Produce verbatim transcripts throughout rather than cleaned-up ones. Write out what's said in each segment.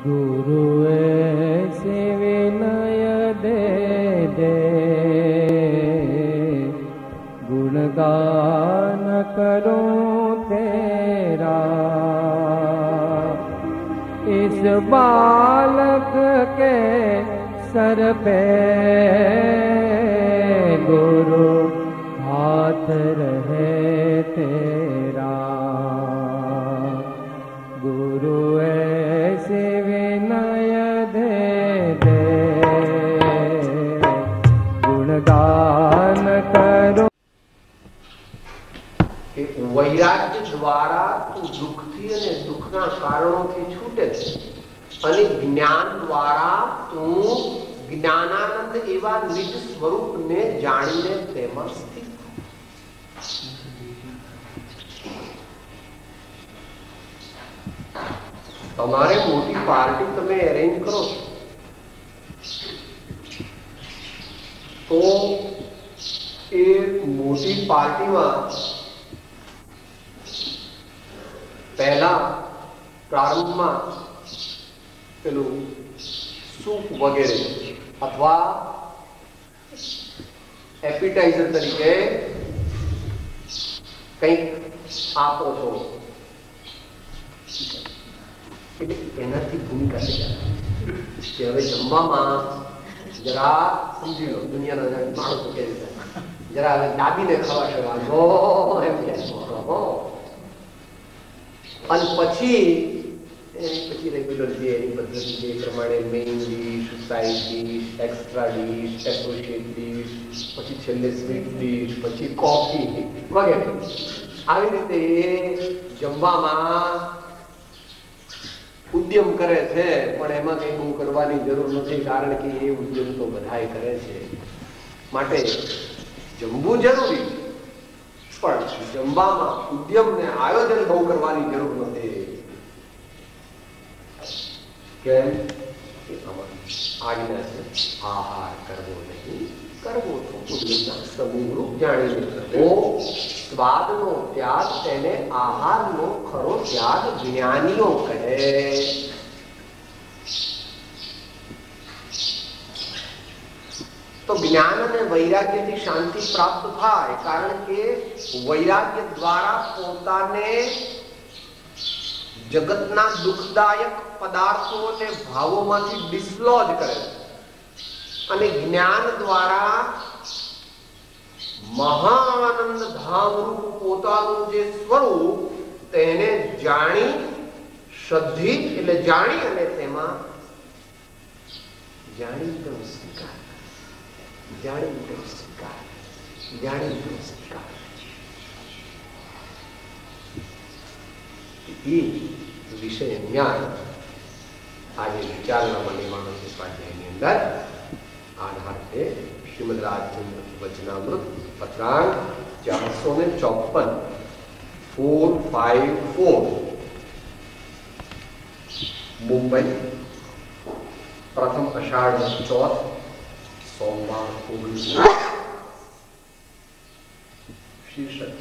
गुरु ऐसे विनय दे दे, गुणगान करूं तेरा। इस बालक के सर पे गुरु हाथ रहे तेरा। गुरु ऐसे विनय दे दे, गुणगान करो। वैराग्य द्वारा तू दुखथी अने दुखना कारणोथी छूटे छे अने ज्ञान द्वारा तू ज्ञानानंद एवा निज स्वरूप ने जाणीने तेमां स्थित। तमारे मोटी पार्टी तमे अरेंज करो तो ए मोटी पार्टी में पहला प्रारंभ में पेलू सूप वगैरह अथवा एपिटाइजर तरीके कंईक आपो छो। एनाथी भूमिका के हवे जमवामां जरा समझी लो दुनियाना माणसो के जरा हवे दाबीने खवाशे वांधो एम कहे अन पछी पछी रेग्युलर जे एनी पद्धति जे प्रमाणे main dish, side dish, extra dish, associate dish, पछी छेल्ले स्वीट डिश, पछी कॉफी वगैरह આવી રીતે જમવામાં ઉદ્યમ કરે છે પણ એમાં કંઈ બહુ કરવાની જરૂર નથી કારણ કે એ ઉદ્યમ તો બધાય કરે છે માટે જમવું જરૂરી પણ જમવામાં ઉદ્યમ ને આયોજન બહુ કરવાની જરૂર નથી કેમ કે આજ્ઞા છે આહાર કરવો નહીં કરવો તો ઉદ્યમના સમૂહ રૂપ જાણીને કરવો સ્વાદનો ત્યાગ તેને આહારનો ખરો ત્યાગ જ્ઞાનીઓ કહે। તો જ્ઞાન અને વૈરાગ્યથી શાંતિ પ્રાપ્ત થાય કારણ કે વૈરાગ્ય દ્વારા પોતાને જગતના દુઃખદાયક પદાર્થો અને ભાવોમાંથી ડિસ્લોજ કરે અને જ્ઞાન દ્વારા મહાનંદ ધામ રૂપ પોતાનું જે સ્વરૂપ તેને જાણી શ્રદ્ધિ એટલે જાણી અને તેમાં જાણી તો સ્વીકાર જાણી તો સ્વીકાર જાણી તો સ્વીકાર એ વિષય જ્ઞાન આજે વિચારના મને માણસ સ્વાધ્યાયની અંદર આધાર છે શ્રીમદ રાજચંદ્ર વચનામૃત પत्रांक चार सौ ने चौपन फोर फाइव फोर मुंबई प्रथम आषाढ़ चौथ सोमवार ओगनीस शीर्षक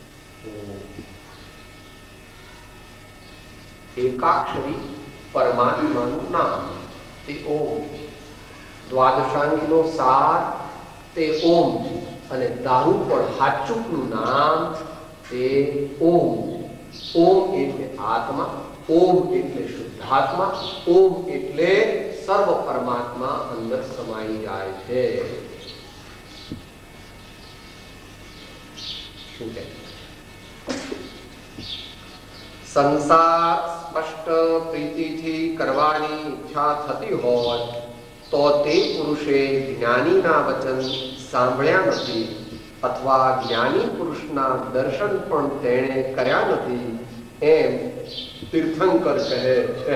एकाक्षरी परमात्मा नाम ते ओम द्वादशांगीनो सार ते ओम અને દારૂ પણ હાચુકનું નામ તે ઓમ। ઓમ એટલે આત્મા, ઓમ એટલે શુદ્ધાત્મા, ઓમ એટલે સર્વ પરમાત્મા અંદર સમાઈ જાય છે। શું કહે સંસાર સ્પષ્ટ પ્રીતિથી કરવાની ઈચ્છા થતી હોય તો તે પુરુષે જ્ઞાનીના વચન સાંભળ્યા નથી અથવા જ્ઞાની પુરુષના દર્શન પણ તેણે કર્યા નથી એમ તીર્થંકર કહે છે।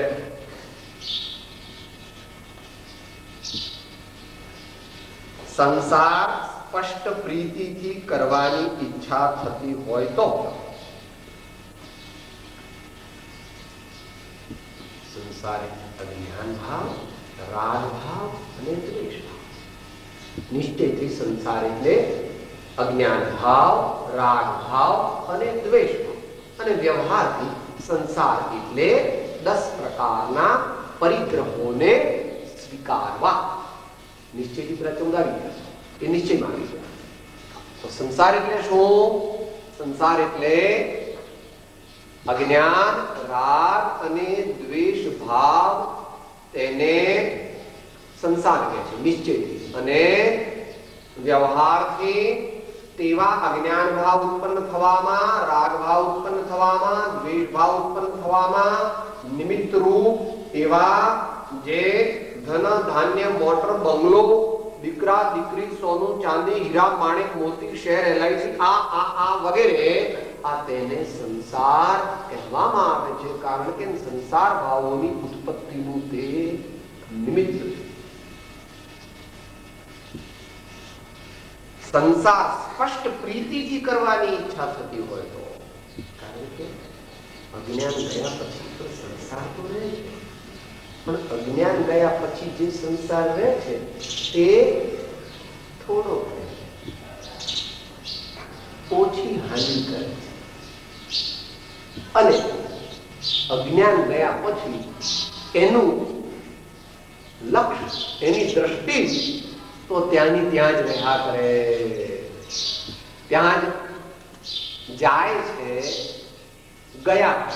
સંસાર સ્પષ્ટ પ્રીતિથી કરવાની ઈચ્છા થતી હોય તો સંસાર અજ્ઞાન ભાવ, રાગ ભાવ અને દ્વેષ ભાવ। નિશ્ચયથી સંસાર એટલે અજ્ઞાન ભાવ, રાગ ભાવ અને દ્વેષ ભાવ અને વ્યવહારથી સંસાર એટલે દસ પ્રકારના પરિગ્રહોને સ્વીકારવા. નિશ્ચયથી પેલા ચૌદ આવી ગયા, એ નિશ્ચયમાં આવી ગયા. તો સંસાર એટલે શું? સંસાર એટલે અજ્ઞાન, રાગ અને દ્વેષ ભાવ, તેને સંસાર કહે છે નિશ્ચયથી. અને વ્યવહારથી તેવા અજ્ઞાન ભાવ ઉત્પન્ન થવામાં, રાગ ભાવ ઉત્પન્ન થવામાં, દ્વેષ ભાવ ઉત્પન્ન થવામાં નિમિત્ત રૂપ એવા જે ધન, ધાન્ય, મોટર, બંગલો, દીકરા, દીકરી, સોનું, ચાંદી, હીરા, માણેક, મોતી, શેર, એલઆઈસી, આ આ આ વગેરે, આ તેને સંસાર કહેવામાં આવે છે. કારણ કે સંસાર ભાવોની ઉત્પત્તિનું તે નિમિત્ત છે. સંસાર સ્પષ્ટ પ્રીતિથી કરવાની ઈચ્છા થતી હોય તો, કારણ કે અજ્ઞાન ગયા પછી તો સંસાર તો રહે છે, પણ અજ્ઞાન ગયા પછી જે સંસાર રહે છે તે થોડો રહે છે, ઓછી હાનિ કરે છે. અને અજ્ઞાન ગયા પછી એનું લક્ષ્ય, એની દ્રષ્ટિ તો ત્યાંની ત્યાં જ રહ્યા કરે, ત્યાં જ જાય છે, ગયા કરે.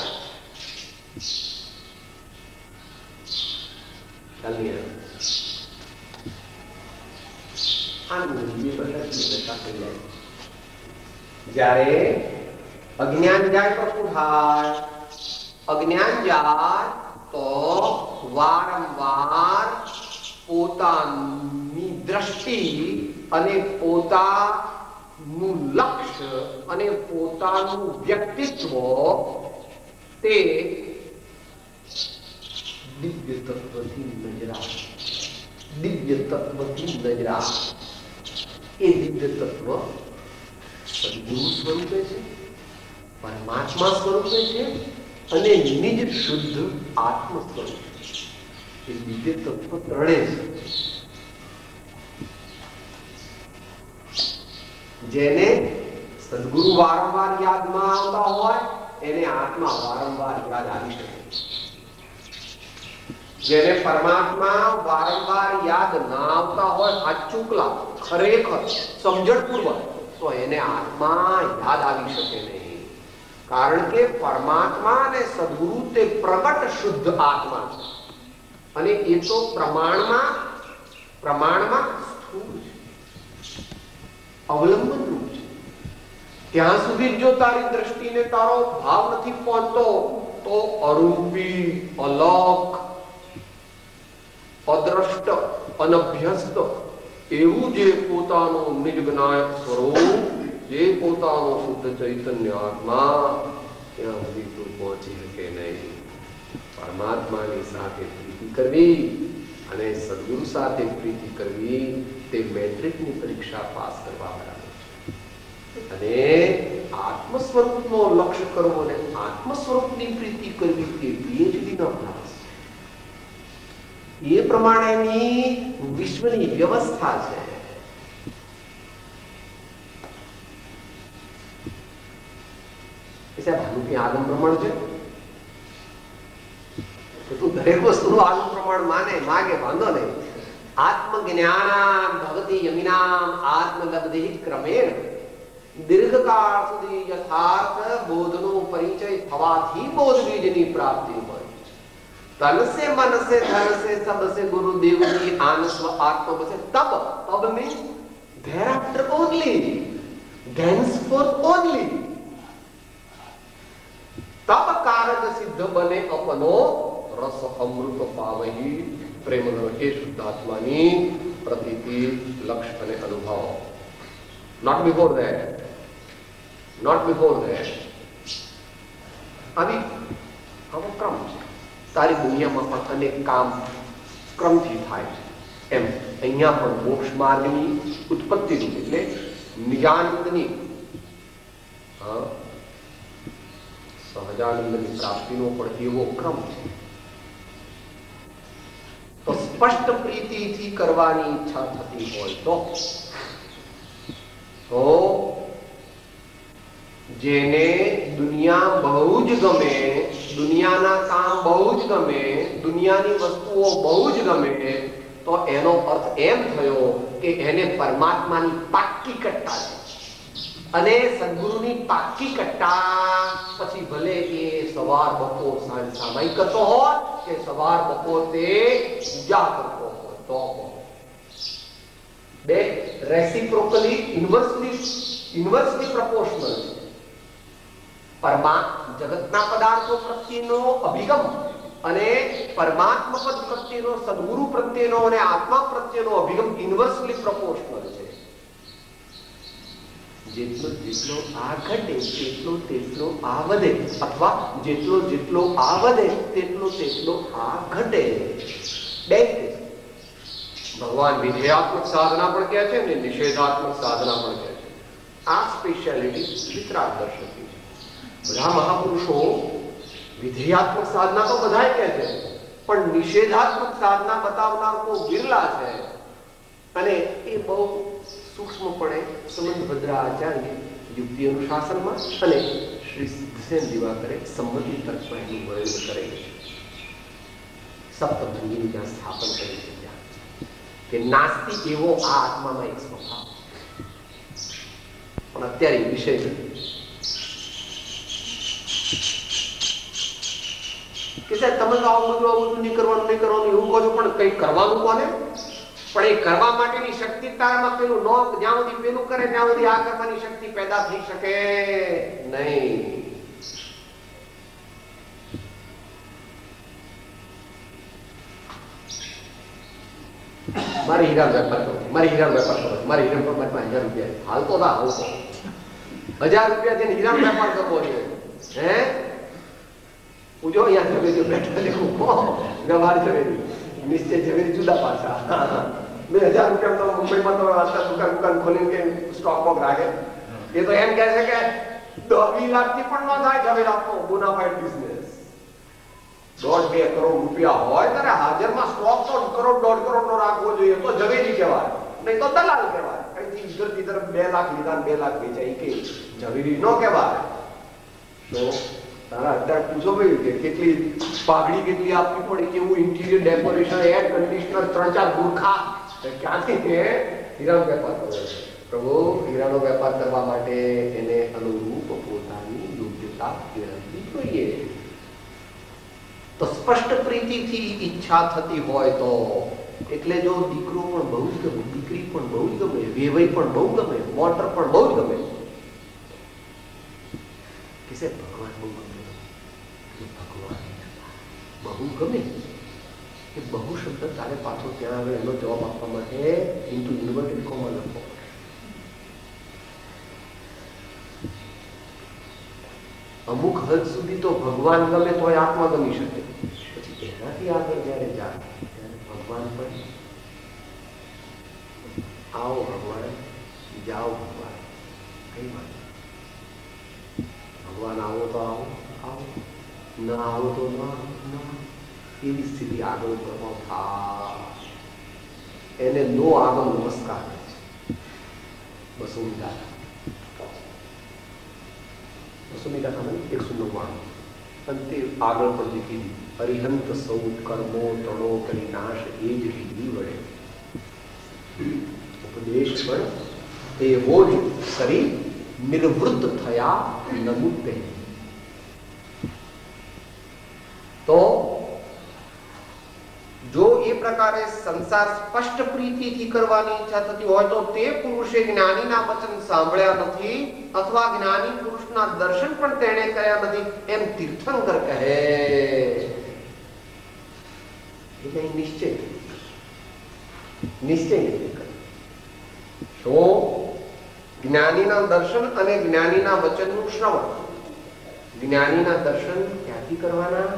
જ્યારે અજ્ઞાન જાય તો શું થાય? અજ્ઞાન જાય તો વારંવાર પોતાની દ્રષ્ટિ અને પોતાનું લક્ષ્ય અને પોતાનું વ્યક્તિત્વ તે દિવ્ય તત્વથી નજરા, દિવ્ય તત્વથી નજરા. એ દિવ્ય તત્વ સદગુરુ સ્વરૂપે છે, પરમાત્મા સ્વરૂપે છે અને નિજ શુદ્ધ આત્મ સ્વરૂપે છે. એ દિવ્ય તત્વ ત્રણે છે. જેને સદગુરુ વારંવાર યાદમાં આવતા હોય એને આત્મા વારંવાર યાદ આવી શકે. જેને પરમાત્મા વારંવાર યાદ ના આવતા હોય, સાચુકલા ખરેખર સમજણપૂર્વક, તો એને આત્મા યાદ આવી શકે નહીં. કારણ કે પરમાત્મા અને સદગુરુ તે પ્રગટ શુદ્ધ આત્મા છે અને એ તો પ્રમાણમાં પ્રમાણમાં સ્થૂળ છે, અવલંબન રૂપ છે. ત્યાં સુધી જો તારી દ્રષ્ટિને તારો ભાવ નથી પહોંચતો તો અરૂપી, અલૌક, અદ્રષ્ટ, અનભ્યસ્ત એવું જે પોતાનું નિજ જ્ઞાયક સ્વરૂપ, જે પોતાનો શુદ્ધ ચૈતન્ય આત્મા, ત્યાં સુધી તું પહોંચી શકે નહીં. પરમાત્માની સાથે પ્રીતિ કરવી અને સદગુરુ સાથે પ્રીતિ કરવી તે મેટ્રિકની પરીક્ષા પાસ કરવા બરાબર છે. અને આત્મ સ્વરૂપનો લક્ષ્ય કરવો અને આત્મ સ્વરૂપની પ્રીતિ કરવી તે પીએચડી નો અભ્યાસ. એ પ્રમાણેની વિશ્વની વ્યવસ્થા છે. આગમ પ્રમાણ છે તું દરેક વસ્તુનું આગમ પ્રમાણ માને, માગે, વાંધો નહીં. આત્મજ્ઞાનામ ભવતિ યમિનામ આત્મલબ્ધિ ક્રમેણ. દીર્ઘકાળ સુધી યથાર્થ બોધનો પરિચય થવાથી બોધ બીજની પ્રાપ્તિ હોય. તન સે મન સે ધન સે સબ સે ગુરુદેવ કી આનસ્વ આત્મ બસે. તબ તબ means thereafter only, thenceforth only. तब कारज सिद्ध बने अपनो रस अमृत पावही. प्रेम हे शुद्धात्मानी प्रतीति, लक्ष्य અને અનુભવ. Not before that, not before that. આવી આવો ક્રમ છે. તારી દુનિયામાં પણ અનેક કામ ક્રમથી થાય છે. એમ અહીંયા પણ મોક્ષ માર્ગની ઉત્પત્તિ એટલે નિજાનંદની સહજાનંદની પ્રાપ્તિનો પણ એવો ક્રમ છે. તો સ્પષ્ટ પ્રીતિથી કરવાની ઈચ્છા થતી હોય તો તો જેને દુનિયા બહુ જ ગમે, દુનિયાના કામ બહુ જ ગમે, દુનિયાની વસ્તુઓ બહુ જ ગમે, તો એનો અર્થ એમ થયો કે એને પરમાત્માની પાક્કી કટ્ટા છે. અને સદગુરુની પાક્કી કટ્ટા પછી ભલે એ સવાર બપોર સાંજ સામાયિક કરતો હોય કે સવાર બપોર તે પૂજા કરતો હોય તો બે રેસિપ્રોકલી ઇન્વર્સલી ઇન્વર્સલી પ્રપોર્શનલ છે. પરમાત્મા જગતના પદાર્થો પ્રત્યેનો અભિગમ અને પરમાત્મા પદ પ્રત્યેનો, સદગુરુ પ્રત્યેનો અને આત્મા પ્રત્યેનો અભિગમ ઇન્વર્સલી પ્રપોર્શનલ છે. જેટલો જેટલો આ ઘટે તેટલો તેટલો આ વધે, અથવા જેટલો જેટલો આ વધે તેટલો તેટલો આ ઘટે. બે ભગવાન વિધેયાત્મક સાધના પણ કહે છે ને નિષેધાત્મક સાધના પણ કહે છે. આ સ્પેશિયાલિટી વિતરાગ દર્શનની છે. બધા મહાપુરુષો વિધેયાત્મક સાધના તો બધા કહે છે, પણ નિષેધાત્મક સાધના બતાવનાર તો બિરલા છે. અને એ બહુ સૂક્ષ્મપણે સંબંધ ભદ્રા આચાર્ય યુક્તિ અનુશાસનમાં અને શ્રી સિદ્ધસેન દિવાકરે સંમતિ તર્કમાં એનું વર્ણન કરેલું છે. સપ્તભંગીનું જ્યાં સ્થાપન કર્યું છે ત્યાં કે નાસ્તિક એવો આ આત્મામાં એક સ્વભાવ. પણ અત્યારે વિષય કે સાહેબ તમે તો આવું બધું આવું બધું નહીં કરવાનું નહીં કરવાનું એવું કહો છો, પણ કંઈ કરવાનું કોને? પણ એ કરવા માટેની શક્તિ તારામાં પેલું નો, જ્યાં સુધી પેલું કરે ત્યાં સુધી આ કરવાની શક્તિ પેદા થઈ શકે નહીં. મારી હીરા વેપાર કરો, મારી હીરા વેપાર કરો, મારી હીરા પર હજાર રૂપિયા હાલતો ના હાલતો હજાર રૂપિયા થઈને હીરા વેપાર કરવો જોઈએ. હે પૂછો અહીંયા ઝવેરી બેઠા દેખું વ્યવહાર ઝવેરી નિશ્ચય ઝવેરી જુદા પાછા. બે હજાર રૂપિયા તો મુંબઈમાં તો દુકાન દુકાન ખોલીને કે સ્ટોક બોક રાખે. એ તો એમ કહે છે કે દસ લાખ થી પણ ન થાય ઝવેરાતનો બોનાફાઇડ બિઝનેસ. દોઢ બે કરોડ રૂપિયા હોય ત્યારે હાજરમાં સ્ટોક તો કરોડ દોઢ કરોડ નો રાખવો જોઈએ તો ઝવેરી કહેવાય, નહીં તો દલાલ કહેવાય. કઈથી ઇધર તિધર બે લાખ લીધા બે લાખ વેચાય કે ઝવેરી નો કહેવાય. તો તારા અત્યારે પૂછો ભાઈ કે કેટલી પાઘડી કેટલી આપવી પડે, કેવું ઇન્ટિરિયર ડેકોરેશન, એર કન્ડિશનર, ત્રણ ચાર ગુરખા, ક્યાંથી કે હીરાનો વેપાર કરવો છે. પ્રભુ હીરાનો વેપાર કરવા માટે એને અનુરૂપ પોતાની યોગ્યતા કેળવવી જોઈએ. તો સ્પષ્ટ પ્રીતિથી ઈચ્છા થતી હોય તો, એટલે જો દીકરો પણ બહુ જ ગમે, દીકરી પણ બહુ જ ગમે, વેવાઈ પણ બહુ ગમે, મોટર પણ બહુ જ ગમે, કે ભગવાન બહુ ગમે, ભગવાન બહુ ગમે કે બહુ શબ્દ તારે પાછો ત્યાં આવે એનો જવાબ આપવા માટે ઇન્ટુ ઇન્વર્ટેડ કોમા લખો. અમુક હદ સુધી તો ભગવાન ગમે તો આત્મા ગમી શકે, પછી એનાથી આગળ જયારે જાય ત્યારે ભગવાન પણ આવો ભગવાન, જાઓ ભગવાન, કઈ વાત ભગવાન આવો તો આવો આવો, ના આવો તો ના ના, એવી સ્થિતિ આગળ પ્રભાવ થાય. એને નો આગળ નમસ્કાર છે. બસો મીઠા બસો મીઠા ખાને એકસો નવ્વાણું અને તે આગળ પણ જે કીધી અરિહંત સૌ કર્મો તણો કરી નાશ એ જ રીધી વડે ઉપદેશ પણ એવો જ કરી નિર્વૃત્ત થયા નમુતે. તો જો એ પ્રકારે સંસાર સ્પષ્ટ પ્રીતિથી કરવાની ઈચ્છા થતી હોય તો તે પુરુષે જ્ઞાનીના વચન સાંભળ્યા નથી અથવા જ્ઞાની પુરુષના દર્શન પણ તેણે કર્યા નથી એમ તીર્થંકર કહે. એટલે નિશ્ચય નિશ્ચય તો જ્ઞાનીના દર્શન અને જ્ઞાનીના વચનનું શ્રવણ. જ્ઞાનીના દર્શન ક્યાંથી કરવાના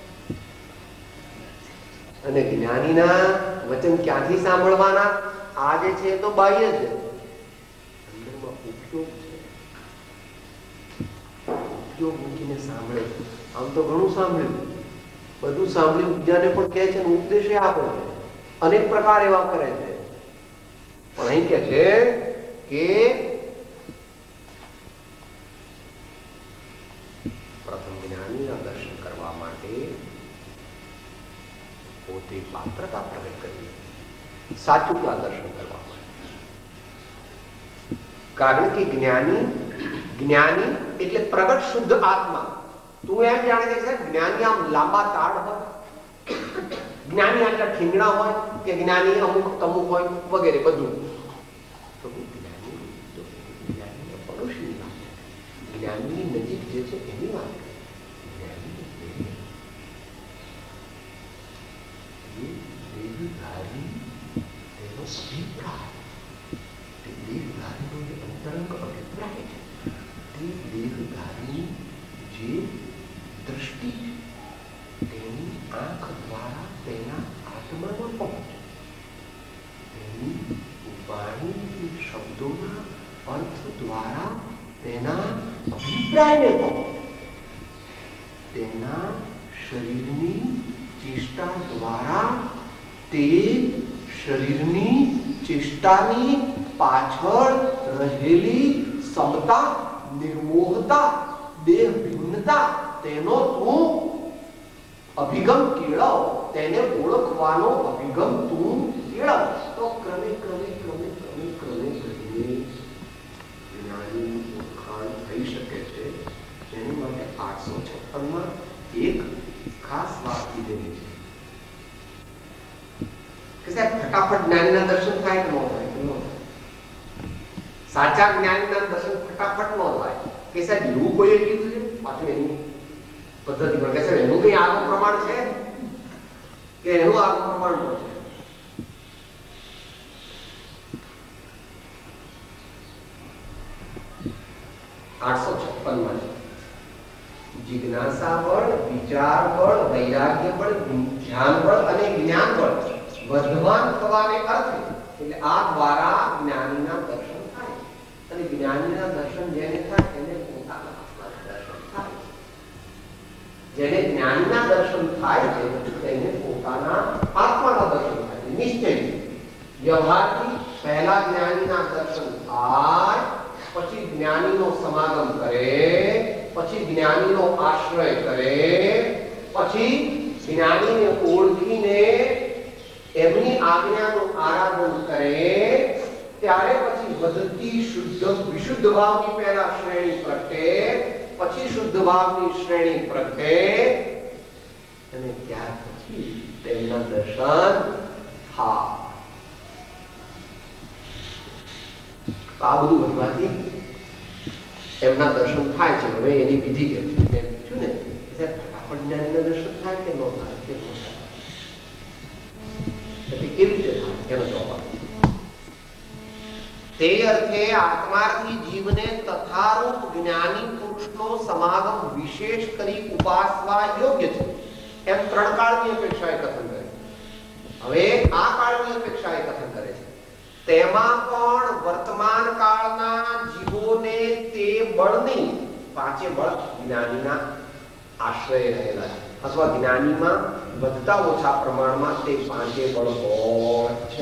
અને જ્ઞાનીના વચન ક્યાંથી સાંભળવાના? આ જે છે તો બાહ્ય છે, અંદરમાં ઉપયોગ છે. ઉપયોગ મૂકીને સાંભળે. આમ તો ઘણું સાંભળ્યું, બધું સાંભળ્યું, બીજાને પણ કહે છે, ઉપદેશ આપે છે, અનેક પ્રકાર એવા કરે છે. પણ અહીં કે છે કે પ્રથમ જ્ઞાનીના દર્શન કરવા પોતે પાત્રતા પ્રગટ કરી સાચું દર્શન કરવા માટે. કારણ કે જ્ઞાની જ્ઞાની એટલે પ્રગટ શુદ્ધ આત્મા. તું એમ જાણે છે જ્ઞાની આમ લાંબા તાળ હોય, જ્ઞાની આટલા ઠીંગણા હોય કે જ્ઞાની અમુક તમુક હોય વગેરે બધું. તો જ્ઞાની તો જ્ઞાની પડોશની વાત, જ્ઞાનીની નજીક જે છે એની વાત. દેહધારી તેનો અભિપ્રાય, તે દેહધારીનો જે અંતરંગ અભિપ્રાય છે, તે દેહધારીની જે દ્રષ્ટિ છે તેની આંખ દ્વારા તેના આત્મામાં પહોંચે, તેની વાણી શબ્દોના અર્થ દ્વારા તેના અભિપ્રાયને પહોંચે, તેના શરીરની ચેષ્ટા દ્વારા તે શરીરની ચેષ્ટાની પાછળ રહેલી સમતા, નિર્મોહતા, દેહ ભિન્નતા તેનો તું અભિગમ કેળવ, તેને ઓળખવાનો અભિગમ તું કેળવ. તો ક્રમે ક્રમે ક્રમે ક્રમે ક્રમે કરીને જ્ઞાનીની ઓળખાણ થઈ શકે છે. એની માટે આઠસો છપ્પન માં એક ખાસ વાત કીધેલી છે કે સાહેબ ફટાફટ જ્ઞાનીના દર્શન થાય કે ન થાય? સાચા જ્ઞાનીના દર્શન ફટાફટ ન થાય કે સાહેબ એવું કોઈએ કીધું છે? પાછું એની પદ્ધતિ પર કે સાહેબ એનું કઈ આગળ પ્રમાણ છે કે એનું આગળ પ્રમાણ છે? આઠસો છપ્પન માં જિજ્ઞાસા બળ, વિચાર બળ, વૈરાગ્ય બળ, ધ્યાન બળ અને જ્ઞાન બળ વધવાન થવાને અર્થે એટલે આ દ્વારા જ્ઞાનીના દર્શન થાય. અને જ્ઞાનીના દર્શન જેને થાય એને પોતાના આત્માના દર્શન થાય. જેને જ્ઞાનીના દર્શન થાય છે તેને પોતાના આત્માના દર્શન થાય છે. નિશ્ચય વ્યવહારથી પહેલા જ્ઞાનીના દર્શન થાય, પછી જ્ઞાનીનો સમાગમ કરે, પછી જ્ઞાનીનો આશ્રય કરે, પછી જ્ઞાનીને ઓળખીને એમની આજ્ઞાનું આરાધન કરે, ત્યારે પછી વધતી શુદ્ધ વિશુદ્ધ ભાવની પહેલા શ્રેણી પ્રગટે, પછી શુદ્ધ ભાવની શ્રેણી પ્રગટે અને ત્યાર પછી તેમના દર્શન થાય. આ બધું વધવાથી એમના દર્શન થાય છે. હવે એની વિધિ કે છે એમ પૂછ્યું ને, ફટાફટ જ્ઞાનીના દર્શન થાય કે ન થાય? કે ન થાય કેવી રીતે થાય એનો જવાબ. તે અર્થે આત્માર્થી જીવને તથારૂપ જ્ઞાની પુરુષનો સમાગમ વિશેષ કરી ઉપાસવા યોગ્ય છે એમ ત્રણ કાળની અપેક્ષાએ કથન કરે. હવે આ કાળની અપેક્ષાએ કથન કરે છે. તેમાં પણ વર્તમાન કાળના જીવોને તે બળની પાંચે બળ જ્ઞાનીના આશ્રય રહેલા છે, અથવા જ્ઞાનીમાં વધતા ઓછા પ્રમાણમાં તે પાંચે બળ હોય છે.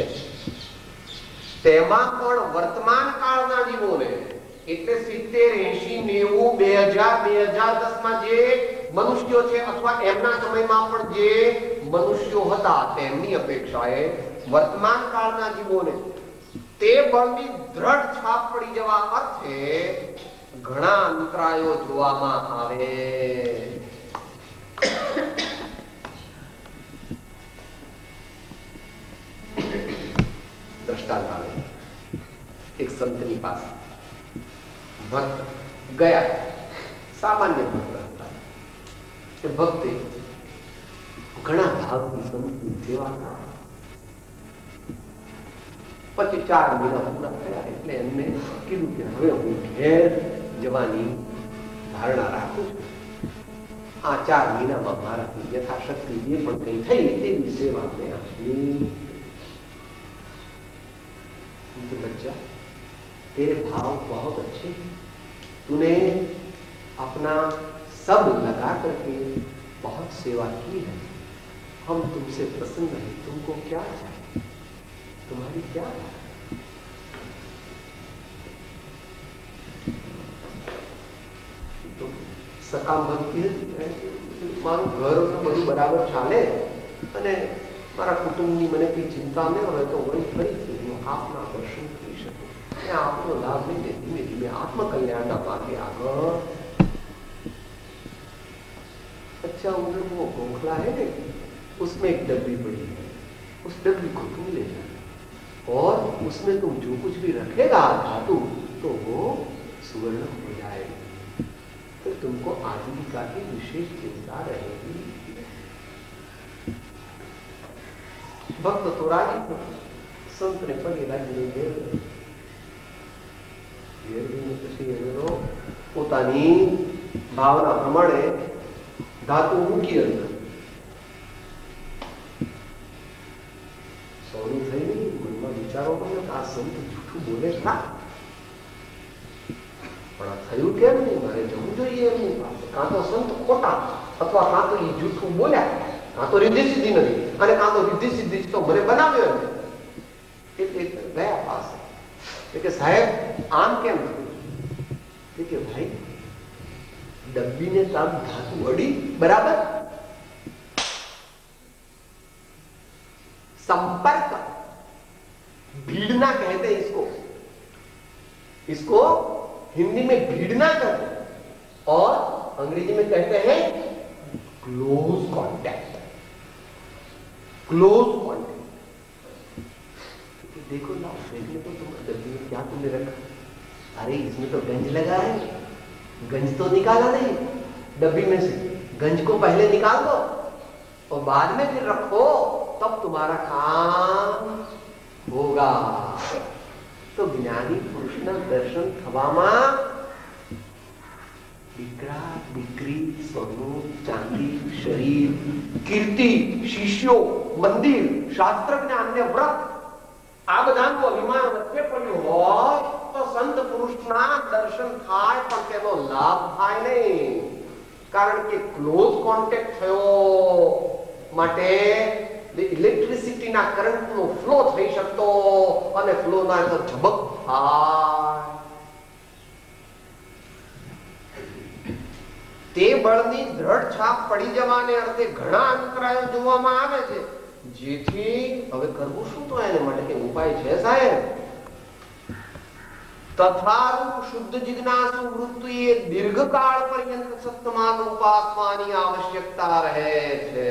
તેમાં પણ વર્તમાન કાળના જીવોને એટલે સિત્તેર, એસી, નેવું, બે હજાર, બે હજાર દસ માં જે મનુષ્યો છે અથવા એમના સમયમાં પણ જે મનુષ્યો હતા તેમની અપેક્ષાએ વર્તમાન કાળના જીવોને તે બળની દ્રઢ છાપ પડી જવા અર્થે ઘણા અંતરાયો જોવામાં આવે. દ્રષ્ટાંત આવે. એક સંતની પાસે ભક્ત ગયા, સામાન્ય ભક્ત હતા. એ ભક્તે ઘણા ભાવથી સંતની સેવા કરી. પછી ચાર મહિના પૂરા થયા એટલે એમને કીધું કે હવે હું ઘેર જવાની ધારણા રાખું છું. આ ચાર મહિનામાં મારાથી યથાશક્તિ જે પણ કઈ થઈ તેની સેવા મેં આપી. बच्चा तेरे भाव बहुत अच्छे, तूने अपना सब लगा करके बहुत सेवा की है, हम तुमसे प्रसन्न हैं, तुमको क्या चाहिए, तुम्हारी क्या है? तो સકામ ભક્તિ મારું ઘર બધું બરાબર ચાલે અને મારા કુટુંબની મને કઈ ચિંતા ન હોય તો વળી ફરીથી હું આપના દર્શન કરી શકું અને આપનો લાભ લઈને ધીમે ધીમે આત્મકલ્યાણના માર્ગે આગળ. अच्छा उधर वो गोखला है ना, उसमें एक डब्बी पड़ी है, उस डब्बी को तुम ले जाना और उसमें तुम जो कुछ भी रखेगा धातु तो वो सुवर्ण हो जाएगी, तो तुमको आजीविका की विशेष चिंता रहेगी. भक्त थोड़ा ही संत ने पगेला घेर પછી પોતાની ભાવના પ્રમાણે ધાતુ મૂકી અંદર. સોનું થઈ મનમાં વિચારો પણ આ સંત જૂઠું બોલે ખરા, પણ આ થયું કેમ નહીં, મારે જવું જોઈએ એમની પાસે. કાં તો સંત ખોટા અથવા કાં તો એ જૂઠું બોલ્યા, કાં તો રીધિ સિદ્ધિ નથી, અને કાં તો રીધિ સિદ્ધિ તો મને બનાવ્યો એમ. એટલે ગયા પાસે કે સાહેબ આમ કેમ થયું? કે ભાઈ डब्बी ने तब धातु अड़ी बराबर, संपर्क भीड़ना कहते हैं इसको, इसको हिंदी में भीड़ना कहते हैं और अंग्रेजी में कहते हैं क्लोज कॉन्टैक्ट. Close contact. देखो ना, देखने तो तुम डब्बी में क्या तुमने रखा? अरे इसमें तो गंज लगा है, गंज तो निकाला नहीं डब्बी में से, गंज को पहले निकाल दो और बाद में फिर रखो, तब तुम्हारा काम होगा. तो ज्ञानी पुरुषना दर्शन थवामा દીકરા દીકરી, સોનું ચાંદી, શરીર, કીર્તિ, શિષ્યો, મંદિર, શાસ્ત્ર જ્ઞાન ને વ્રત, આ બધાનું અભિમાન વચ્ચે પડ્યું હોય તો સંત પુરુષના દર્શન થાય પણ તેનો લાભ થાય નહીં, કારણ કે ક્લોઝ કોન્ટેક્ટ થયો માટે ઇલેક્ટ્રિસિટીના કરંટનો ફ્લો થઈ શકતો અને ફ્લોના અંદર ઝબક થાય. તે બળની દ્રઢ છાપ પડી જવાને અર્થે ઘણા અંતરાયો જોવામાં આવે છે, જેથી હવે કરવું શું તો એને માટે કે ઉપાય છે સાહેબ? તથારૂપ શુદ્ધ જિજ્ઞાસુ વૃત્તિએ દીર્ઘકાળ પર્યંત સત્સમાગ ઉપાસવાની આવશ્યકતા રહે છે.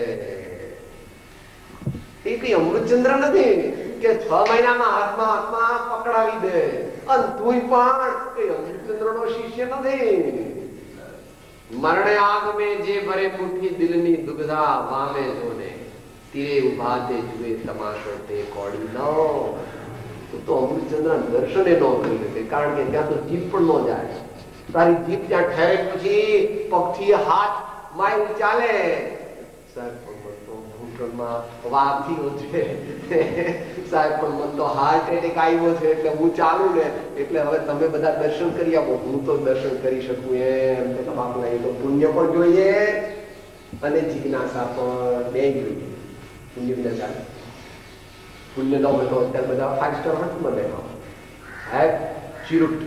એ કઈ અમૃતચંદ્ર નથી કે છ મહિનામાં હાથમાં હાથમાં પકડાવી દે, અને તું પણ કઈ અમૃતચંદ્રનો શિષ્ય નથી. મરણે આગ મેં જે ભરે મુઠ્ઠી દિલની દુગધા વામે જોને, તીરે ઉભા તે જુએ તમાશો તે કોડી ન. તો અમૃતચંદ્ર દર્શન ન કરી શકે, કારણ કે ત્યાં તો જીભ પણ ન જાય. તારી જીભ ત્યાં ઠેરે પછી પગથી હાથ માય ચાલે. સાહેબ પણ મન તો ઘૂંટણમાં વાગ્યો છે, સાહેબ પણ મન તો હાર્ટ એટેક આવ્યો છે, એટલે હું ચાલુ ને એટલે હવે તમે બધા દર્શન કરી આપો, હું તો દર્શન કરી શકું એમ. બાપુ એ તો પુણ્ય પણ જોઈએ અને જિજ્ઞાસા પણ બે જોઈએ. પુણ્ય વિના ચાલે. પુણ્ય ન હોય તો અત્યારે બધા ફાઈવ સ્ટાર હોટલ બને સાહેબ. ચીરુટ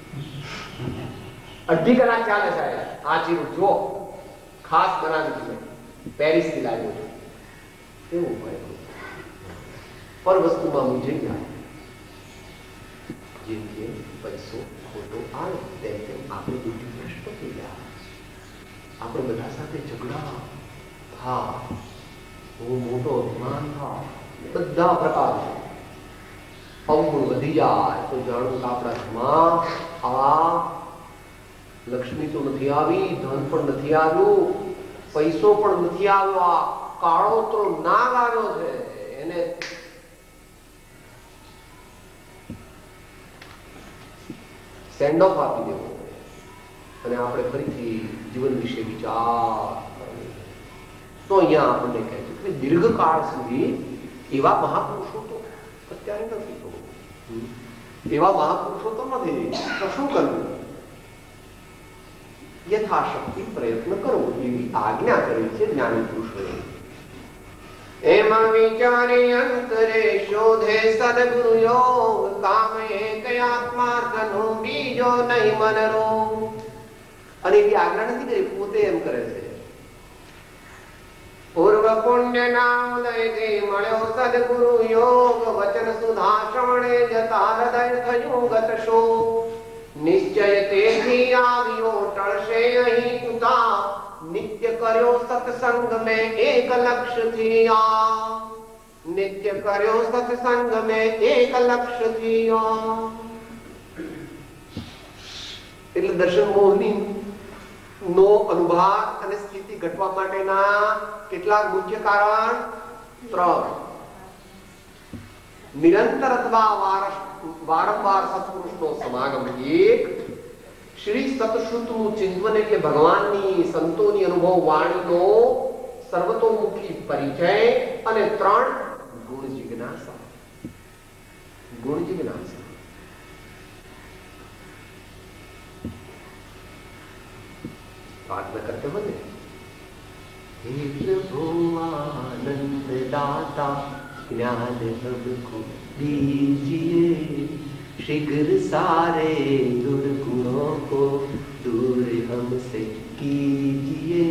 અઢી કલાક ચાલે સાહેબ. આ ચીરુટ જો ખાસ બનાવી છે, પેરિસ થી લાવ્યો છે. એવું હોય પર વસ્તુમાં મુજે જેમ કે પૈસો ખોટો આવે તેમ તેમ આપણે બુદ્ધિ ભ્રષ્ટ થઈ ગયા. આપણે બધા સાથે ઝઘડા હા, હું મોટો અભિમાન હા, બધા પ્રકાર અવગુણ વધી જાય તો જાણવું કે આપણા ઘરમાં આ લક્ષ્મી તો નથી આવી, ધન પણ નથી આવ્યું, પૈસો પણ નથી આવ્યો, આ કાળો તો નાગ આવ્યો છે, એને સેન્ડ ઓફ આપી દેવો અને આપણે ફરીથી જીવન વિશે વિચાર. તો અહીંયા આપણને કહે છે કે દીર્ઘકાળ સુધી એવા મહાપુરુષો તો અત્યારે નથી, તો એવા મહાપુરુષો તો નથી, તો શું કરવું? યથાશક્તિ પ્રયત્ન કરવો એવી આજ્ઞા કરી છે જ્ઞાની પુરુષોએ. એમ વિચારે અંતરે શોધે સદગુરુ યોગ, કામ એક આત્માર્થનો બીજો નહીં મનરો. અને એવી આજ્ઞા નથી કરી, પોતે એમ કરે છે. પૂર્વ પુણ્ય ના ઉદયથી મળ્યો સદગુરુ યોગ વચન સુધા શ્રવણે જતા હૃદય થયું ગત શોક નિશ્ચય તેથી આવ્યો ટળશે અહીં કુતા નિત્ય કર્યો સત્સંગ મેં એક લક્ષ્ય થી આ નિત્ય કર્યો સત્સંગ મેં એક લક્ષ્ય થી આ એટલે દર્શન મોહની નો અનુભાગ અને સ્થિતિ ઘટવા માટેના કેટલાક મુખ્ય કારણ ત્રણ નિરંતર અથવા વારંવાર સત્પુરુષનો સમાગમ એક શ્રી સતશ્રુતનું ચિંતન એટલે ભગવાનની સંતોની અનુભવ વાણીનો સર્વતોમુખી પરિચય અને ત્રણ ગુણ જિજ્ઞાસા ગુણ જિજ્ઞાસા प्रार्थना करते हो हे प्रभु आनंद दाता ज्ञान हमको दीजिए शीघ्र सारे दुर्गुणों को दूर हमसे कीजिए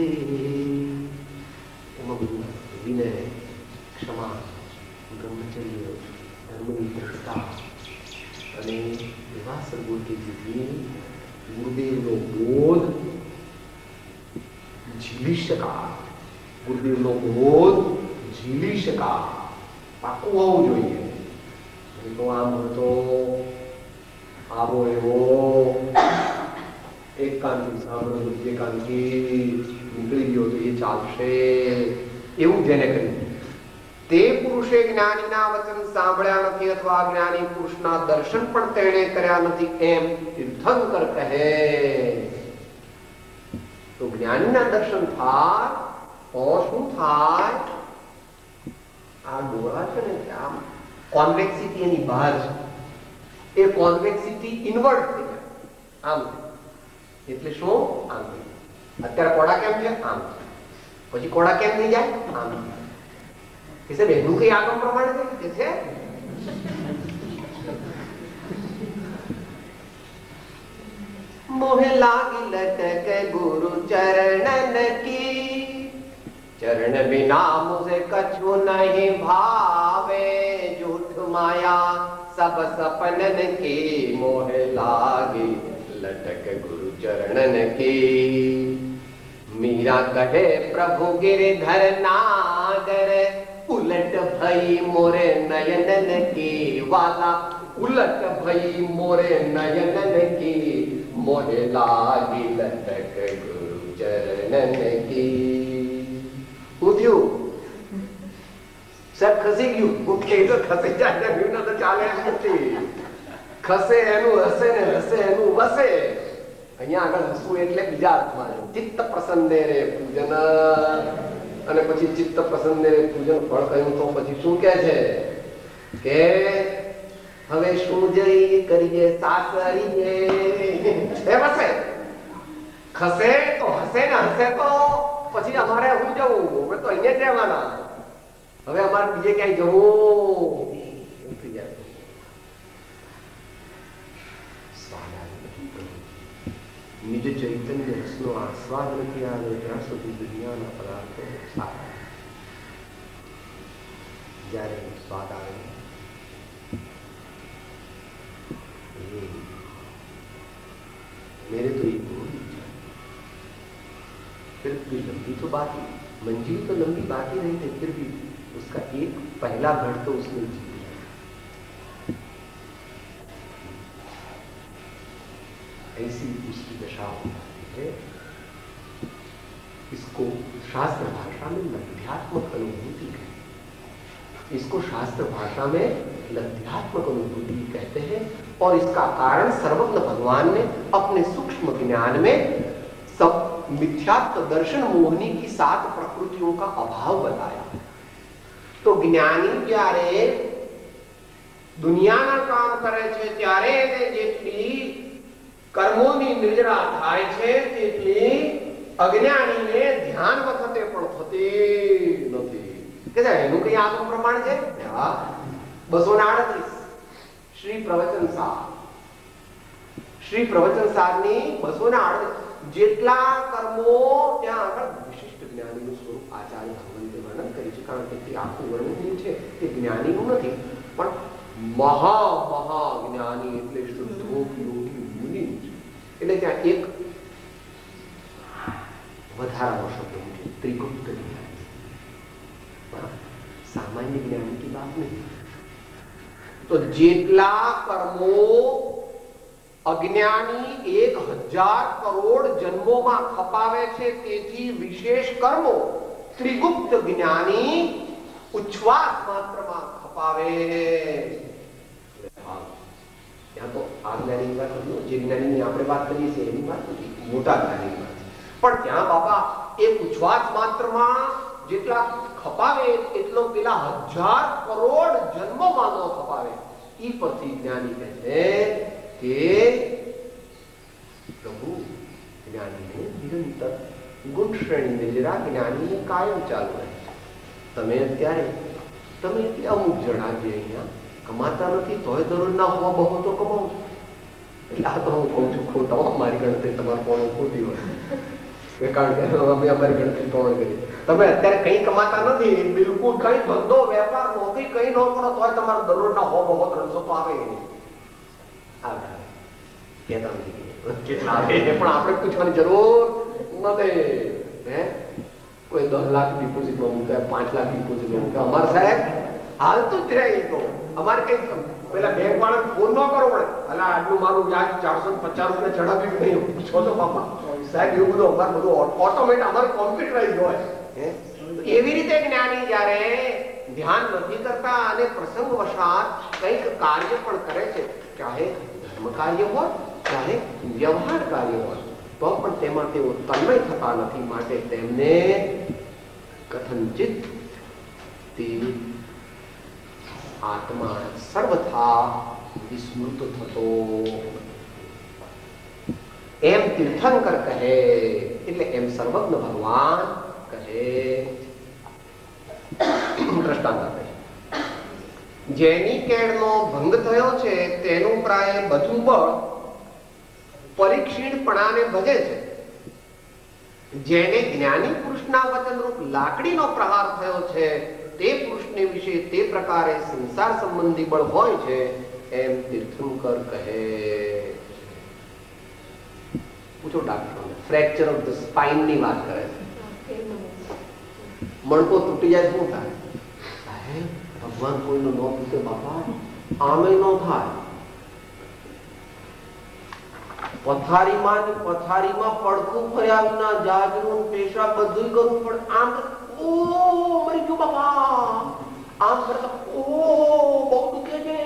विनय क्षमा ब्रह्मचर्य धर्मनी दृढ़ता અને એવા સદગુણથી જીવી ગુરુદેવનો બોધ झीली शका गुरुदेव नो बोध झीली शका पाकू होવું જોઈએ તો આમ તો આવો એવો એક કાનથી સાંભળો બીજે કાનથી નીકળી ગયો તો એ ચાલશે એવું જેને કર્યું તે પુરુષે જ્ઞાનીના વચન સાંભળ્યા નથી અથવા જ્ઞાની પુરુષના દર્શન પણ તેણે કર્યા નથી એમ તીર્થંકર કહે तो ज्ञानी ना दर्शन थाय और शू थाय आ डोळा छे ने आम कॉन्वेक्सिटी एनी बहार छे ए कॉन्वेक्सिटी इनवर्ट થઈ જાય આમ એટલે શું આમ અત્યારે કોડા કેમ છે આમ પછી કોડા કેમ થઈ જાય આમ કે સાહેબ એનું કઈ આગમ પ્રમાણે થઈ છે मोह लागी लटक गुरु चरणन की चरण बिना मुझे कछु नहीं भावे झूठ माया सब सपनन की मोह लागी लटक गुरु चरणन की मीरा कहे प्रभु गिरधर नागर उलट भई मोरे नयनन की वाला उलट भई मोरे नयनन की मोहे लागी लटक गुरु चरणन की उठ्યું સર ખસી ગયું ઉઠે તો ખસી જાય ને તો ચાલે નથી ખસે એનું હસે ને હસે એનું વસે અહીંયા આગળ હસવું એટલે બીજા અર્થમાં ચિત્ત પ્રસન્ને રે પૂજન અને પછી ચિત્ત પ્રસન્ને રે પૂજન ફળ કહ્યું તો પછી શું કહે છે કે હવે શું જઈ કરીએ સાસરીએ એ વસે ખસે તો હસે ને હસે તો પછી અમારે હું જવું અમે તો અહીંયા જ રહેવાના હવે અમારે બીજે ક્યાંય જવું થઈ જાય નિજ ચૈતન્ય રસનો આસ્વાદ નથી આવે ત્યાં સુધી દુનિયાના પદાર્થો સારા જ્યારે સ્વાદ આવે मेरे तो एक बहुत इच्छा फिर भी लंबी तो बाकी मंजिल तो लंबी बाकी नहीं थी फिर भी उसका एक पहला घड़ तो उसने जी लिया ऐसी उसकी दशा होती है इसको शास्त्र भाषा में लब्ध्यात्मक अनुभूति कहते हैं इसको शास्त्र भाषा में लब्ध्यात्मक अनुभूति कहते हैं और इसका कारण सर्वज्ञ भगवान ने अपने सूक्ष्म ज्ञान में सब मिथ्यात्व दर्शन मोहनी की सात प्रकृतियों का अभाव बताया तो ज्ञानी જ્યારે દુનિયાના કામ કરે છે ત્યારે એને જેટલી કર્મોની નિર્જરા થાય છે તેટલી અજ્ઞાનીને ધ્યાન વખતે પણ થતી નથી કે એનું કઈ આગમ પ્રમાણ છે હા બસો ને આડત્રીસ श्री प्रवचन सार श्री प्रवचन सार नी बसो ना जेटला कर्मो त्या આગળ વિશિષ્ટ જ્ઞાનીનું સ્વરૂપ આચાર્ય ભગવંતે આખું વર્ણન છે તે જ્ઞાનીનું નથી, પણ મહા મહા જ્ઞાની એટલે શુદ્ધોપ યોગી મુનિ છે. એટલે ત્યાં એક વધારાનો શબ્દ છે, ત્રિગુપ્ત જ્ઞાની. સામાન્ય જ્ઞાની की बात नहीं. તો જેટલા કર્મો અજ્ઞાની એક હજાર કરોડ જન્મોમાં ખપાવે છે તેથી વિશેષ કર્મો ત્રિગુપ્ત જ્ઞાની ઉચ્છ્વાસ માત્રમાં ખપાવે. ત્યાં તો આ જ્ઞાની વાત નથી, જે જ્ઞાનીની આપણે વાત કરીએ છીએ એની વાત નથી, મોટા જ્ઞાની વાત. પણ ત્યાં બાપા એક ઉચ્છ્વાસ માત્રમાં જેટલા ખપાવે એટલો પેલા હજાર કરોડ જન્મોમાં ન ખપાવે. ઈ પરથી જ્ઞાની કહે છે કે પ્રભુ જ્ઞાનીને નિરંતર ગુણ શ્રેણીને જરા જ્ઞાનીને કાયમ ચાલુ રહે. તમે અત્યારે તમે એટલે અમુક જણા જે અહીંયા કમાતા નથી તોય દરરોજના હોવા બહુ તો કમાવ છો. એટલે આ તો હું કહું છું ખોટા, મારી ગણતરી તમારે કોણ ખોટી હોય, કારણ કે અમે અમારી ગણતરી કોણ કરી. તમે અત્યારે કઈ કમાતા નથી, બિલકુલ કઈ ધંધો વેપાર નોકરી કઈ ન કરો તોય તમારો દરરોજના હો બહુ ત્રણસો તો આવે કેટલા આવે પણ આપણે પૂછવાની જરૂર નથી. હે કોઈ દસ લાખ ડિપોઝિટમાં મૂકે, પાંચ લાખ ડિપોઝિટમાં મૂકે, અમારે સાહેબ હાલતું જ રહે. તો અમારે કઈ પેલા બેંક વાળા ફોન ન કરવો પડે, એટલે આટલું મારું વ્યાજ ચારસો પચાસ રૂપિયા ચડાવ્યું નહીં પૂછો તો બાપા સાહેબ. એવું બધું અમારે બધું ઓટોમેટ અમારે કોમ્પ્યુટરાઇઝ હોય. એવી રીતે જ્ઞાની જયારે ધ્યાન નથી કરતા અને પ્રસંગ વશાત કંઈક કાર્ય પણ કરે છે, ચાહે ધર્મ કાર્ય હોય ચાહે વ્યવહાર કાર્ય હોય, તો પણ તેમાં તેઓ તન્મય થતા નથી. માટે તેમને કથનચિત તે આત્મા સર્વથા વિસ્મૃત થતો એમ તીર્થંકર કહે. એટલે એમ સર્વજ્ઞ ભગવાન કહે. દ્રષ્ટાંત આપે, જેની કેળનો ભંગ થયો છે તેનું પ્રાય બધું બળ પરીક્ષીણપણાને ભજે છે. જેને જ્ઞાની પુરુષના વચનરૂપ લાકડીનો પ્રહાર થયો છે તે પુરુષને વિશે તે પ્રકારે સંસાર સંબંધી બળ હોય છે એમ તીર્થંકર કહે. પૂછો ડાક્ટરોને, ફ્રેક્ચર ઓફ ધ સ્પાઇન ની વાત કરે છે. મણકો તૂટી જાય શું થાય? સાહેબ ભગવાન કોઈનો ન પૂછે બાપા, આમે ન થાય. પથારીમાં પથારીમાં પડખું ફર્યા વિના જાજરૂન પેશાબ બધું કરવું પડે. આમ ઓ મરી ગયો બાપા, આમ કરતા ઓ બહુ દુખે છે,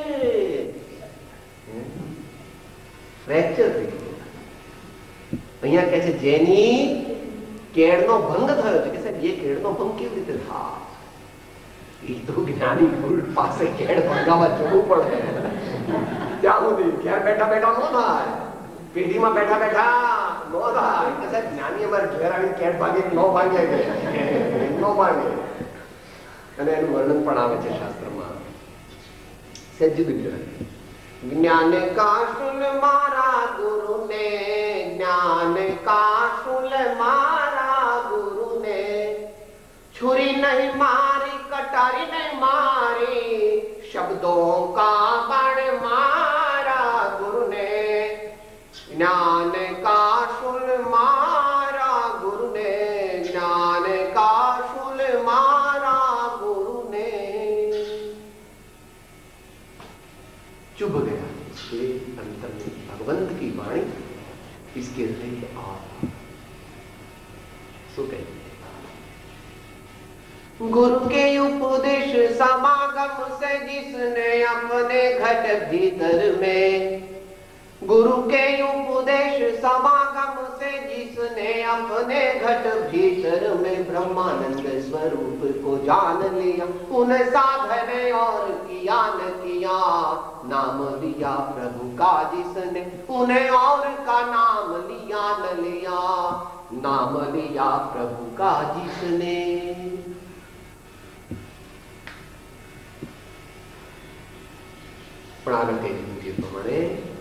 ફ્રેક્ચર થઈ ગયું. અહીંયા કહે છે જેની કેળનો ભંગ થયો છે. કે સાહેબ એ કેળનો ભંગ કેવી રીતે થાય? એ તો જ્ઞાની પુરુષ પાસે કેળ ભંગાવા જવું પડે. ત્યાં સુધી ઘેર બેઠા બેઠા ન થાય, પેઢીમાં બેઠા બેઠા ન થાય. કે સાહેબ જ્ઞાની અમારે ઘેર આવીને કેળ ભાગી ન ભાગે ન ભાગે. અને એનું વર્ણન પણ આવે છે શાસ્ત્રમાં. સજ્જ જ્ઞાન કાશુલ મારા ગુરુને, જ્ઞાન કાશુલ મારા ગુરુને, છુરી નહીં મારી કટારી નહીં મારી, શબ્દો કા બાણ મારા ગુરુને. જ્ઞાન કાશુલ મારા ગુરુને, જ્ઞાન काशुल मारा गुरु ने। चुभ गया इसके अंतर में भगवंत की वाणी, इसके हृदय आप सो कहिए गुरु के उपदेश समागम से जिसने अपने घट भीतर में, गुरु के उपदेश समागम से जिसने अपने घट भीतर में ब्रह्मानंद स्वरूप को जान लिया, उन साधन और किया न किया, नाम लिया प्रभु का जिसने, उन्हें और का नाम लिया न लिया, नाम लिया प्रभु का जिसने। પણ આગળ કઈ દીધું છે પ્રમાણે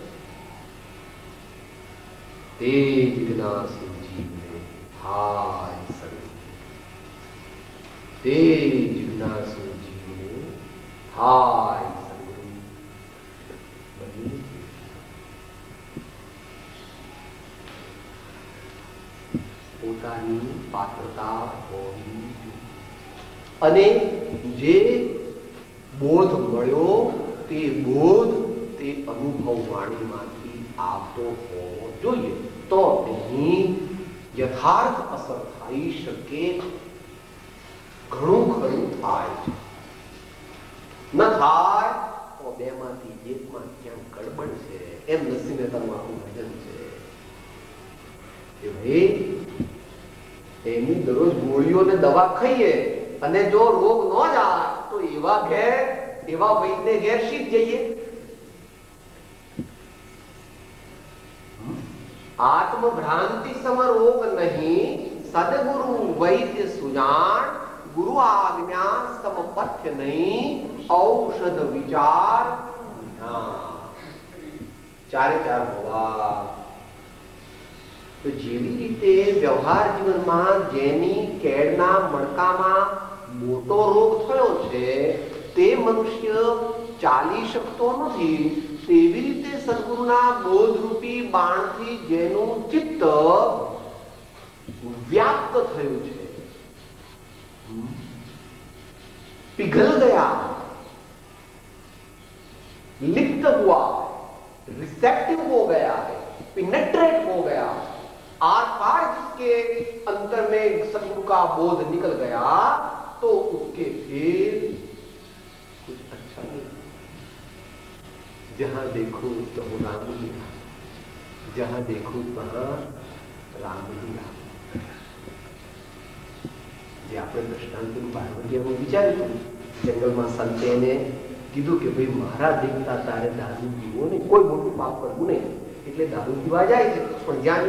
તે જિજ્ઞાસુ જીવને હાય સર્વ તે જિજ્ઞાસુ हाय सदगुरु बनी પોતાની પાત્રતા હોવી અને જે બોધ મળ્યો તે બોધ તે અનુભવ વાણીમાંથી આવતો હોવો જોઈએ તો તેની યથાર્થ અસર થઈ શકે. ઘણું ખરું થાય છે, ન થાય તો બેમાંથી એકમાં ક્યાંક ગડબડ છે. એમ નરસિંહ મહેતાનું આખું ભજન છે કે ભાઈ એની દરરોજ ગોળીઓ ને દવા ખાઈએ અને જો રોગ ન જાય તો એવા ઘેર એવા વૈદ્ય ઘેર શીખ જઈએ. આત્મભ્રાંતિ સમ રોગ નહીં, સદગુરુ વૈદ્ય સુજાણ, ગુરુ આજ્ઞા સમ પથ્ય નહીં, ઔષધ વિચાર. ચારે ચાર હોવા. તો જેવી રીતે વ્યવહાર જીવનમાં જેની કેળના મણકામાં મોટો રોગ થયો છે તે મનુષ્ય ચાલી શકતો નથી, તેવી રીતે સદગુરુના બોધરૂપી બાણથી જેનું ચિત્ત વ્યાપ્ત થયું છે, पिघल गया, लिप्त हुआ, रिसेप्टिव हो गया है, पिनेट्रेट हो गया, आर पार जिसके अंतर में सदगुरु का बोध निकल गया तो उसके फिर कुछ अच्छा नहीं. जहां देखो तो राम लीला, जहां देखो वहां राम लीला. જે આપણે દ્રષ્ટાંતનું પાર્વતીયાનું વિચાર્યું, જંગલમાં સંતે એને કીધું કે ભાઈ મારા દેખતા તારે દારૂ પીવો નહીં, કોઈ મોટું પાપ કરવું નહીં, એટલે દારૂ પીવા જાય છે. પણ જ્યાં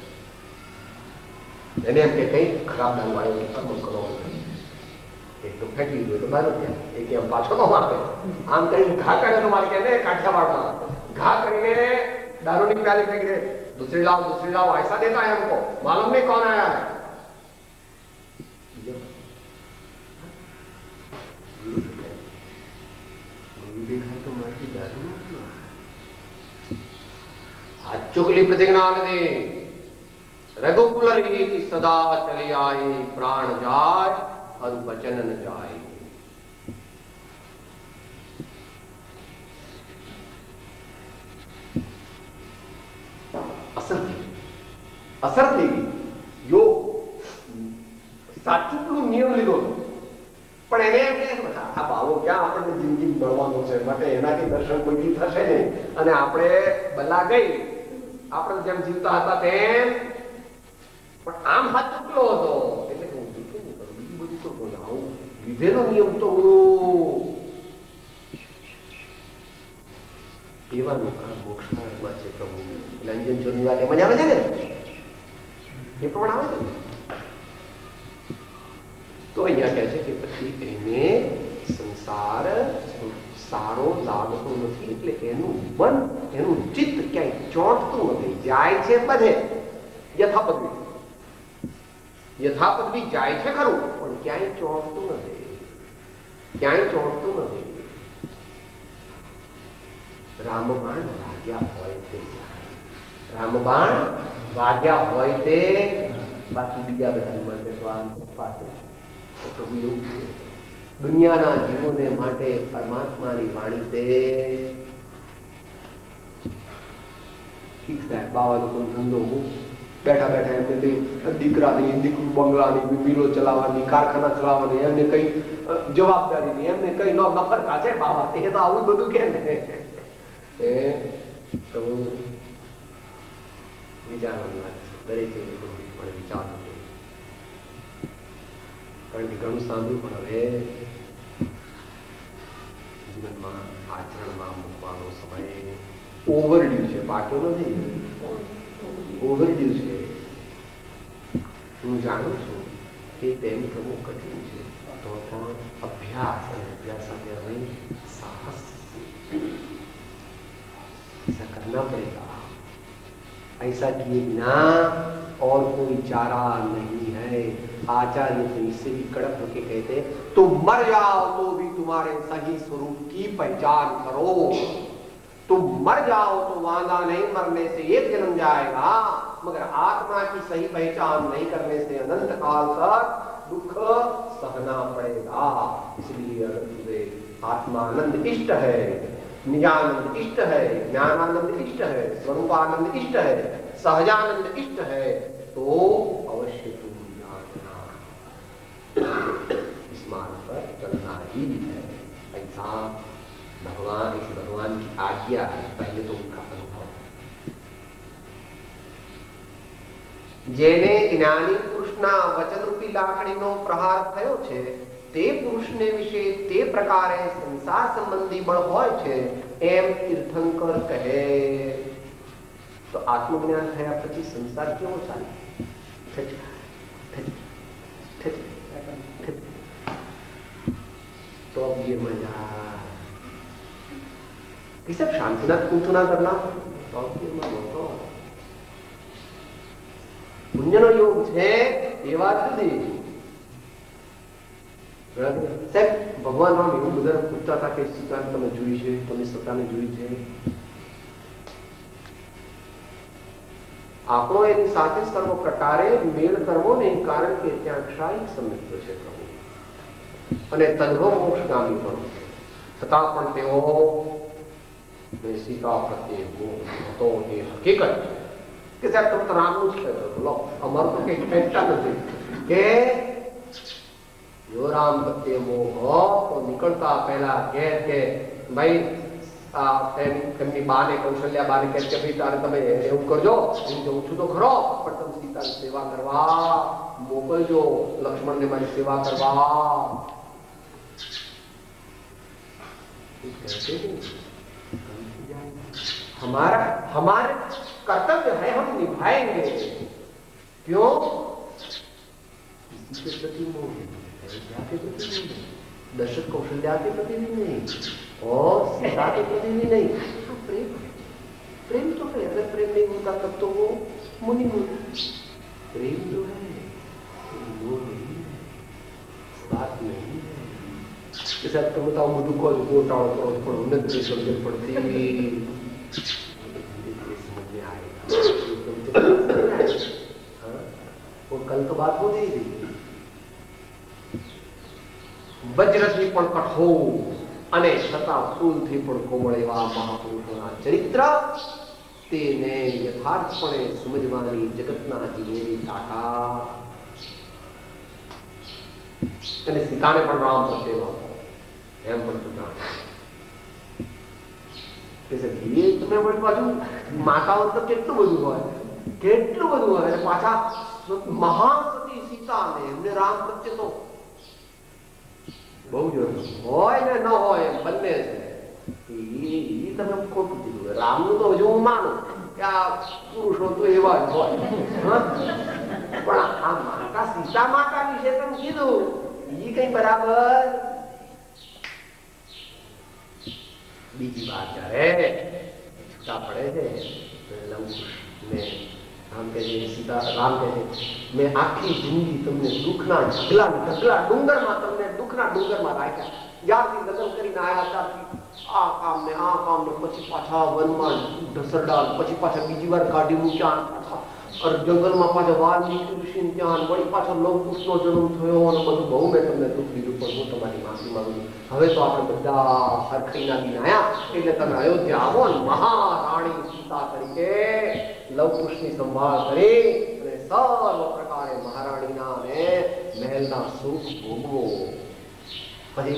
એને એમ કે કઈ ખરાબ દારૂ આવ્યો કે અમુક કરો, એક તો ફેંકી દીધું તો દારૂ ત્યાં, એક એમ પાછો તો મારે આમ કરીને ઘા કરે મારે કે કાઠિયાવાડમાં ઘા કરીને દારૂની પ્યાલી ફેંકી દે, દૂસરી લાવ દૂસરી લાવ ऐसा देता है हमको, मालूम नहीं कौन आया है. देखा तो माटी दारू चुगली प्रतिज्ञा दे रघुकुल की सदा चली आए, प्राण जाय और वचन न जाए. असर थी असर थी यो સાચું નિયમ લીધો પણ એને એમ કે આ ભાવો ક્યાં આપણને જિંદગી મળવાનો છે, માટે એનાથી દર્શન કોઈ થશે નહીં અને આપણે બલા ગઈ આપણે જેમ જીવતા હતા તેમ. પણ આમ હાથ ચૂકલો હતો એટલે હું બીજું નહીં કરું, બીજું બધું તો બોલ આવું લીધેલો નિયમ તો એવા લોકો મોક્ષ માર્ગમાં છે. પ્રભુ લંજન ચોરની વાત એમાં જ આવે છે ને, એ પ્રમાણે આવે છે. તો અહીંયા કહે છે કે પછી એને સંસાર સારો લાગતો નથી, એટલે એનું મન એનું ચિત્ત ક્યાંય ચોંટતું નથી, જાય છે બધે યથાપદવી યથાપદવી જાય છે ખરું પણ ક્યાંય ચોંટતું નથી, ક્યાંય ચોંટતું નથી. રામબાણ વાગ્યા હોય તે રામબાણ વાગ્યા હોય તે બાકી બીજા બધા માટે તો આ પાછળ પ્રભુ એવું છે. દુનિયાના જીવોને માટે પરમાત્માની વાણી તે ઠીક થાય. બાવા લોકો ધંધો બેઠા બેઠા એમને કઈ દીકરાની દીકરું બંગલાની મિલો ચલાવવાની, કારખાના ચલાવવાની, એમને કઈ જવાબદારી એમને કઈ નો નફરકા છે બાવા, એ તો આવું બધું કે ને એ પ્રભુ વિચારવાની વાત છે. દરેક પણ વિચારવું, કારણ કે ઘણું સાંભળ્યું પણ હવે જીવનમાં આચરણમાં મૂકવાનો સમય ઓવરડ્યુ છે, પાક્યો નથી, ઓવરડ્યુ છે. હું જાણું છું કે તેમ કરવું કઠિન છે, તો પણ અભ્યાસ અને અભ્યાસ સાથે હવે સાહસ ऐसा करना पड़ेगा. ऐसा किए बिना और कोई चारा नहीं है. आचार्य तो इससे भी कड़क होके कहते हैं, तुम मर जाओ तो भी तुम्हारे सही स्वरूप की पहचान करो। तुम मर जाओ तो वादा नहीं, मरने से एक जन्म जाएगा, मगर आत्मा की सही पहचान नहीं करने से अनंत काल तक दुख सहना पड़ेगा। इसलिए तुझे आत्मानंद इष्ट है, निजानंद इष्ट है, ज्ञानानंद इष्ट है, स्वरूपानंद इष्ट है, सहजानंद इष्ट है, तो अवश्य तुम जानना इस मार्ग पर चलना ही है। ऐसा भगवान इस भगवान की आज्ञा है। पहले तो उनका अनुभव, जेने ज्ञानी पुरुषना वचन रूपी लाकડીનો પ્રહાર થયો છે તે પુરુષને વિશે તે પ્રકારે સંસાર સંબંધી બળ હોય છે એમ તીર્થંકર કહે। તો આત્મજ્ઞાન થયા પછી સંસાર કેવો ચાલે? तो अब ये मजा कि सब शांतिनाथ कुंथना करना तो अब ये मजा तो पुण्यनो योग है ये बात नहीं। साहब भगवान राम એવું બધા પૂછતા હતા કે સીતાને તમે જોઈ છે, તમે સતાને જોઈ છે? આપણો એની સાથે સર્વ પ્રકારે મેળ કરવો નહીં, કારણ કે ત્યાં ક્ષાયિક સંયુક્ત છે પ્રભુ અને તદ્ભવ મોક્ષગામી પણ છતાં પણ તેઓ સીતા પ્રત્યે તો એ હકીકત કે સાહેબ તમે તો રામનું જ કહેતો હતો, લો અમારું તો કઈ ફેંકતા નથી કે જો રામ પ્રત્યે મોહ હો તો નીકળતા પહેલા કહે કે ભાઈ એમની બાને કૌશલ્યા બાને કહે કે ભાઈ તારે તમે એવું કરજો, હું જઉં છું તો ખરો પણ તમે સીતાની સેવા કરવા મોકલજો, લક્ષ્મણને મારી સેવા કરવા। हमारा हमारे कर्तव्य है, हम निभाएंगे। क्यों? किसी के प्रति मोह के प्रति नहीं, दशरथ कौशल्या के प्रति भी नहीं और सीता के प्रति भी नहीं। प्रेम प्रेम तो है, अगर प्रेम नहीं होता तब तो वो मुनि होता। प्रेम जो है वो नहीं है, बात नहीं है। जैसे अब तुम बताओ मुझे को गोटाओ तो पर उन्नत की समझ पड़ती समझ में आएगा। और कल तो बात हो गई थी, वज्रथी पण कठोर અને છતાં ફૂલથી પણ કોમળ એવા મહાપુરુષોના ચરિત્ર તેને યથાર્થપણે સમજવાની જગતના જીવોની તાકાત। અને સીતાને પણ રામ પ્રત્યેનો એમ પણ સીતા કે એ તમે બાજુ માતાઓ તો કેટલું બધું હોય, કેટલું બધું હોય, અને પાછા મહાસતી સીતાને એમને રામ પ્રત્યે તો બહુ જરૂર હોય ને ન હોય એમ બંને છે। એ તમે ખોટું કીધું। રામનું તો હજુ હું માનું કે આ પુરુષો તો એવા જ હોય, પણ આ માતા સીતા માતા વિશે તમે કીધું એ કઈ બરાબર। બીજી વાત જ્યારે છૂટા પડે છે લંકુશ ને રામ કહે છે, સીતા રામ કહે છે મેં આખી જિંદગી તમને દુઃખના ઢગલા ઢગલા ડુંગરમાં તમને દુઃખના ડુંગરમાં રાખ્યા, જ્યારથી લગ્ન કરીને આવ્યા ત્યારથી આ કામ ને આ કામ ને પછી પાછા વનમાં ઢસરડા, પછી પાછા બીજી વાર કાઢી મૂક્યા, જંગલમાં પાછા વાલ્મીકી ઋષિને ત્યાં વળી પાછો લવકુશનો જન્મ થયો અને બધું બહુ મેં તમને દુઃખ દીધું, પણ હું તમારી માફી માંગુ છું। હવે તો આપણે બધા હરખઈના દિન આવ્યા એટલે તમે અયોધ્યા આવો ને મહારાણી સીતા તરીકે લવકુશની સંભાળ કરી અને સર્વ પ્રકારે મહારાણીના અને મહેલના સુખ ભોગવો। હજી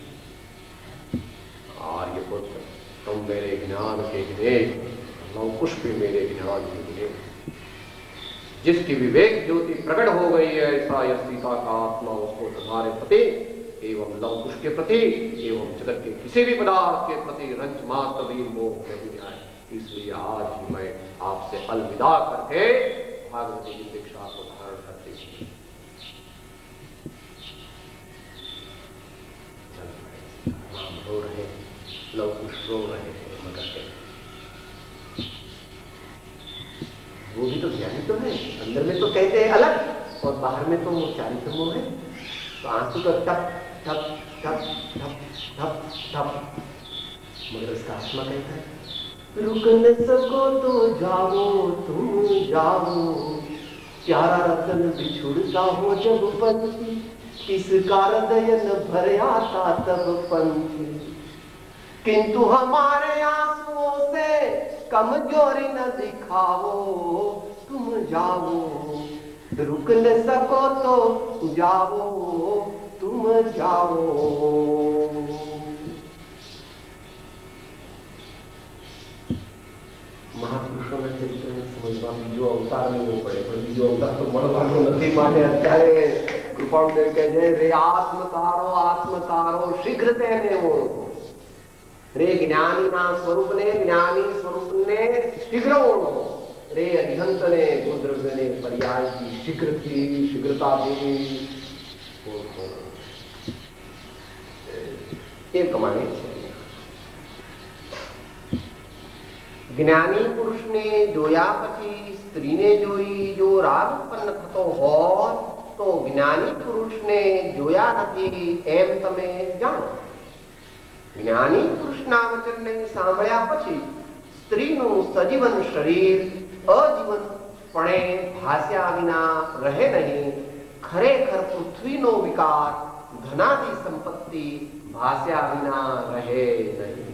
आर्यपुत्र तुम मेरे ज्ञान के विवेक, लवकुश भी मेरे ज्ञान के विवेक, जिसकी विवेक ज्योति प्रकट हो गई है ऐसा यह सीता का आत्मा उसको तुम्हारे प्रति एवं लवकुश के प्रति एवं जगत के किसी भी पदार्थ के प्रति रंज मात्र भी मोह नहीं आए। इसलिए आज ही मैं आपसे अलविदा करके भागवती की दीक्षा को धारण करती हूँ। रो रहे लवकुश रो रहे हैं मगर के वो भी तो ज्ञानी तो है, अंदर में तो कहते हैं अलग और बाहर में तो वो चारित्र मोह है, तो आंसू का टप टप टप टप टप टप, मगर उसका आत्मा कहता है रुक न सको तो जाओ तुम जाओ, प्यारा रतन बिछुड़ता हो जब पंछी, किसका हृदय न भर आता तब पंछी, किंतु हमारे आंसुओं से कमजोरी न दिखाओ, तुम जाओ, रुक न सको तो जाओ, तुम जाओ। મહાપુરુષોના ચરિત્રને સમજવા બીજો અવતાર લેવો પડે, પણ બીજો અવતાર તો મળવાનો નથી, માટે અત્યારે કૃપાળુદેવ કહે છે રે આત્મતારો આત્મતારો શીઘ્ર તેને ઓળખો, રે જ્ઞાનીના સ્વરૂપને જ્ઞાની સ્વરૂપને શીઘ્ર ઓળખો, રે અધિહંતને ગોદ્રવ્યને પર્યાયથી શીઘ્રથી શીઘ્રતાથી ઓળખો। એ પ્રમાણે જ્ઞાની પુરુષને જોયા પછી સ્ત્રીને જોઈ જો રાગ ઉત્પન્ન થતો હોય તો જ્ઞાની પુરુષને જોયા નથી એમ તમે જાણો। જ્ઞાની પુરુષના વચનને સાંભળ્યા પછી સ્ત્રીનું સજીવન શરીર અજીવનપણે ભાસ્યા વિના રહે નહીં, ખરેખર પૃથ્વીનો વિકાર ધનાદી સંપત્તિ ભાસ્યા વિના રહે નહીં।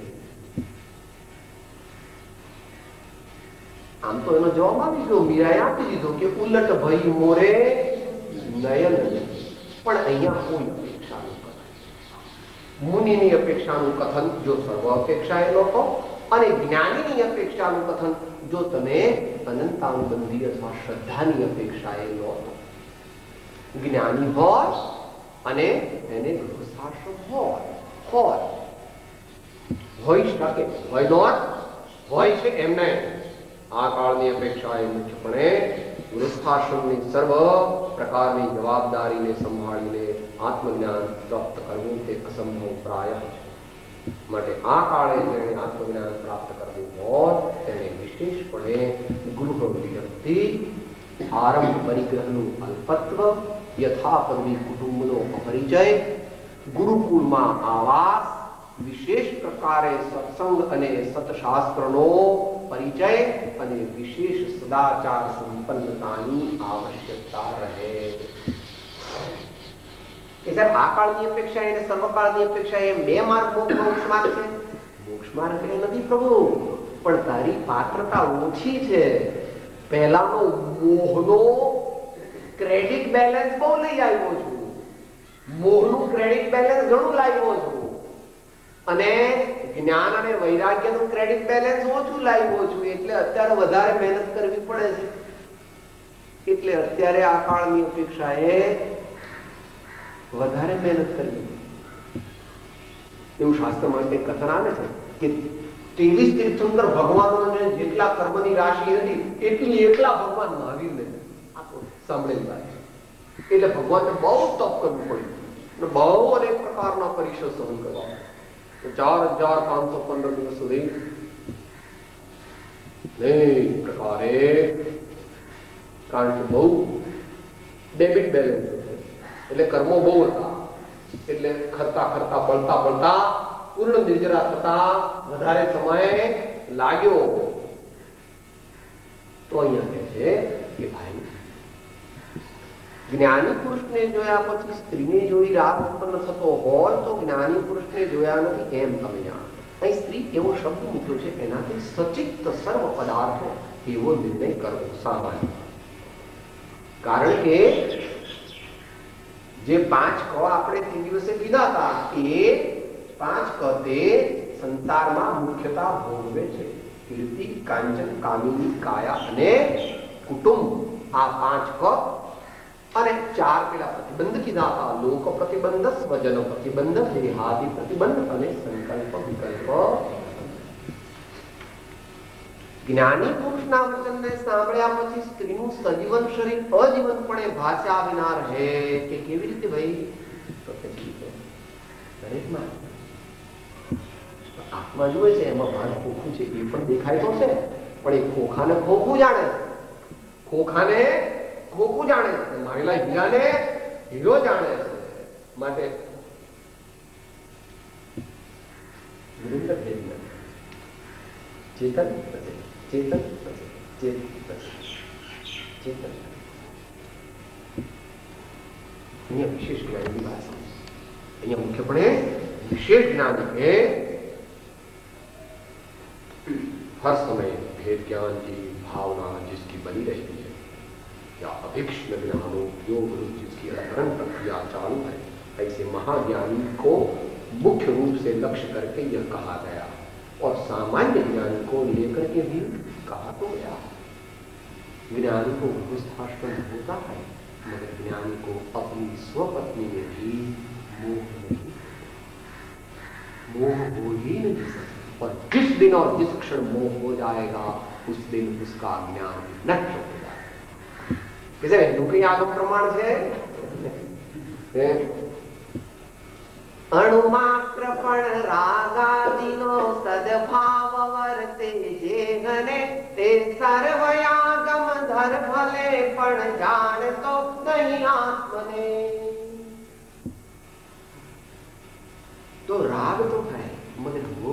આમ તો એનો જવાબ આપી દીધો, મીરાએ આપી દીધો કે ઉલટ ભઈ મોરે નયન, પણ અહીંયા કોઈ અપેક્ષા ન કરાય। મુનિની અપેક્ષાનું કથન જો સર્વ અપેક્ષાએ લોકો, અને જ્ઞાનીની અપેક્ષાનું કથન જો તમે અનંતાનુબંધી અથવા શ્રદ્ધાની અપેક્ષાએ લો। જ્ઞાની હોય અને એને ગૃહસ્થાશ્રમ હોય હોય હોઈ શકે, હોય નો હોય છે એમને આ કાળની અપેક્ષા એ મુખ્યપણે ગૃહસ્થાશ્રમની સર્વ પ્રકારની જવાબદારીને સંભાળીને આત્મજ્ઞાન પ્રાપ્ત કરવું તે અસંભવ પ્રાય છે, માટે આ કાળે જેણે આત્મજ્ઞાન પ્રાપ્ત કરવું હોય તેણે વિશેષપણે ગૃહ વિરક્તિ, આરંભ પરિગ્રહનું અલ્પત્વ, યથાપદવી કુટુંબનો અપરિચય, ગુરુકુળમાં આવાસ, વિશેષ પ્રકારે સત્સંગ અને સતશાસ્ત્રનો પરિચય અને વિશેષ સદાચાર સંપન્નતાની આવશ્યકતા રહે। કે સર આ કાળની અપેક્ષા અને સર્વકાળની અપેક્ષા એમ બે માર્ગ મોક્ષ માર્ગ છે। મોક્ષ માર્ગ એટલે નથી પ્રભુ, પણ તારી પાત્રતા ઓછી છે, પહેલાનો મોહનો ક્રેડિટ બેલેન્સ બહુ લઈ આવ્યો છું, મોહનું ક્રેડિટ બેલેન્સ ઘણું લાવ્યો છું, અને જ્ઞાન અને વૈરાગ્યનું ક્રેડિટ બેલેન્સ ઓછું લાવ્યો છું, એટલે અત્યારે વધારે મહેનત કરવી પડે છે। એટલે અત્યારે આ કાળની અપેક્ષાએ વધારે મહેનત કરવી, એવું શાસ્ત્રમાં એક કથન આવે છે કે ત્રેવીસ તીર્થંકર ભગવાનોને જેટલા કર્મની રાશિ હતી એટલી એકલા ભગવાન મહાવીરને આપો સાંભળેલી વાત છે। એટલે ભગવાનને બહુ તપ કરવું પડ્યું, બહુ અનેક પ્રકારના પરીક્ષા સહન કરવા, ચાર હજાર પાંચસો પંદર દિવસ સુધી અનેક પ્રકારે, કારણ કે બહુ ડેબિટ બેલેન્સ એટલે કર્મો બહુ હતા, એટલે ખરતા ખરતા બળતા બળતા પૂર્ણ નિર્જરા થતા વધારે સમય લાગ્યો। તો અહીંયા કહે છે કે ભાઈ જ્ઞાની પુરુષને જોયા પછી સ્ત્રીને જોઈ રાગ ઉત્પન્ન થતો હોય તો જ્ઞાની પુરુષને જોયા નથી એમ તમે જાણો। અહીં સ્ત્રી એવો શબ્દ મૂક્યો છે, એનાથી સચિત્ત સર્વ પદાર્થો એવો નિર્ણય કરવો સામાન્ય, કારણ કે જે પાંચ ક આપણે તે દિવસે કીધા હતા એ પાંચ ક તે સંસારમાં મુખ્યતા ભોગવે છે, કીર્તિ, કાંચન, કામિની, કાયા અને કુટુંબ, આ પાંચ ક અને ચાર પેલા પ્રતિબંધ કીધા હતા, લોક પ્રતિબંધ, સ્વજન પ્રતિબંધ, દેહાદિ પ્રતિબંધ અને સંકલ્પ વિકલ્પ। જ્ઞાની પુરુષના વચનને સાંભળ્યા પછી સ્ત્રીનું સજીવન શરીર અજીવનપણે ભાસ્યા વિના રહે, કે કેવી રીતે ભાઈ? તો દરેકમાં આત્મા જુએ છે એમાં ભાન ખોખું છે એ પણ દેખાય તો છે, પણ એ ખોખાને ખોખું જાણે, ખોખાને ખોખું જાણે છે, મારેલા હીરાને હીરો જાણે છે. માટે વિરુદ્ધ ભેદ નથી. ચેતન નથી, ચેતન નથી, ચેતન નથી, ચેતન. અહીંયા વિશેષ જ્ઞાનની વાત છે. અહીંયા મુખ્યપણે विशेष ज्ञान है. हर समय भेद ज्ञान की भावना जिसकी बनी रहती है या अभिक्ष्ण ज्ञानो योग रूप जिसकी अवतरण प्रक्रिया चालू है, ऐसे महाज्ञानी को मुख्य रूप से लक्ष्य करके यह कहा गया. और सामान्य ज्ञानी को लेकर के भी कहा तो गया. ज्ञानी को गृहस्थाश्रम होता है, मगर ज्ञानी को अपनी स्वपत्नी में भी मोह नहीं, मोह हो ही नहीं सकता. और जिस दिन और जिस क्षण मोह हो जाएगा उस दिन उसका ज्ञान नष्ट हो जाएगा. किसे हिंदू आगम प्रमाण है. अणुमात्र पण रागादिनो सद्भाव वर्ते जे घने ते सर्वयागम धर भले पण जान तो नहीं आत्मने. तो राग तो है मगर वो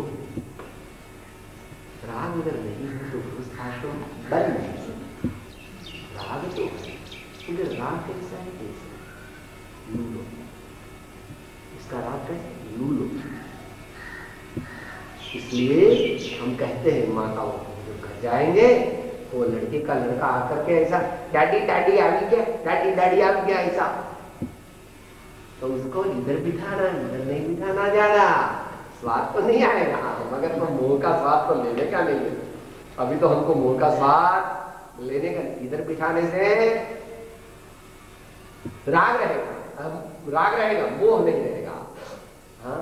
राग अगर नहीं है तो गृहस्थाश्रम बन नहीं सकता. राग तो है मगर राग कैसा है? कैसा लूलो. इसका राग कैसे? लूलो. इसलिए हम कहते हैं माताओं जो घर जाएंगे तो लड़के का लड़का आकर के ऐसा डैडी डैडी आ गया, डैडी डैडी आ गया ऐसा, तो उसको इधर बिठाना, इधर नहीं बिठाना ज्यादा. स्वाद तो नहीं आएगा मगर तो मोह का स्वाद तो लेने का नहीं है. अभी तो हमको मोह का स्वाद लेने का. इधर बिठाने से राग रहेगा, राग रहेगा, मोह नहीं रहेगा. हाँ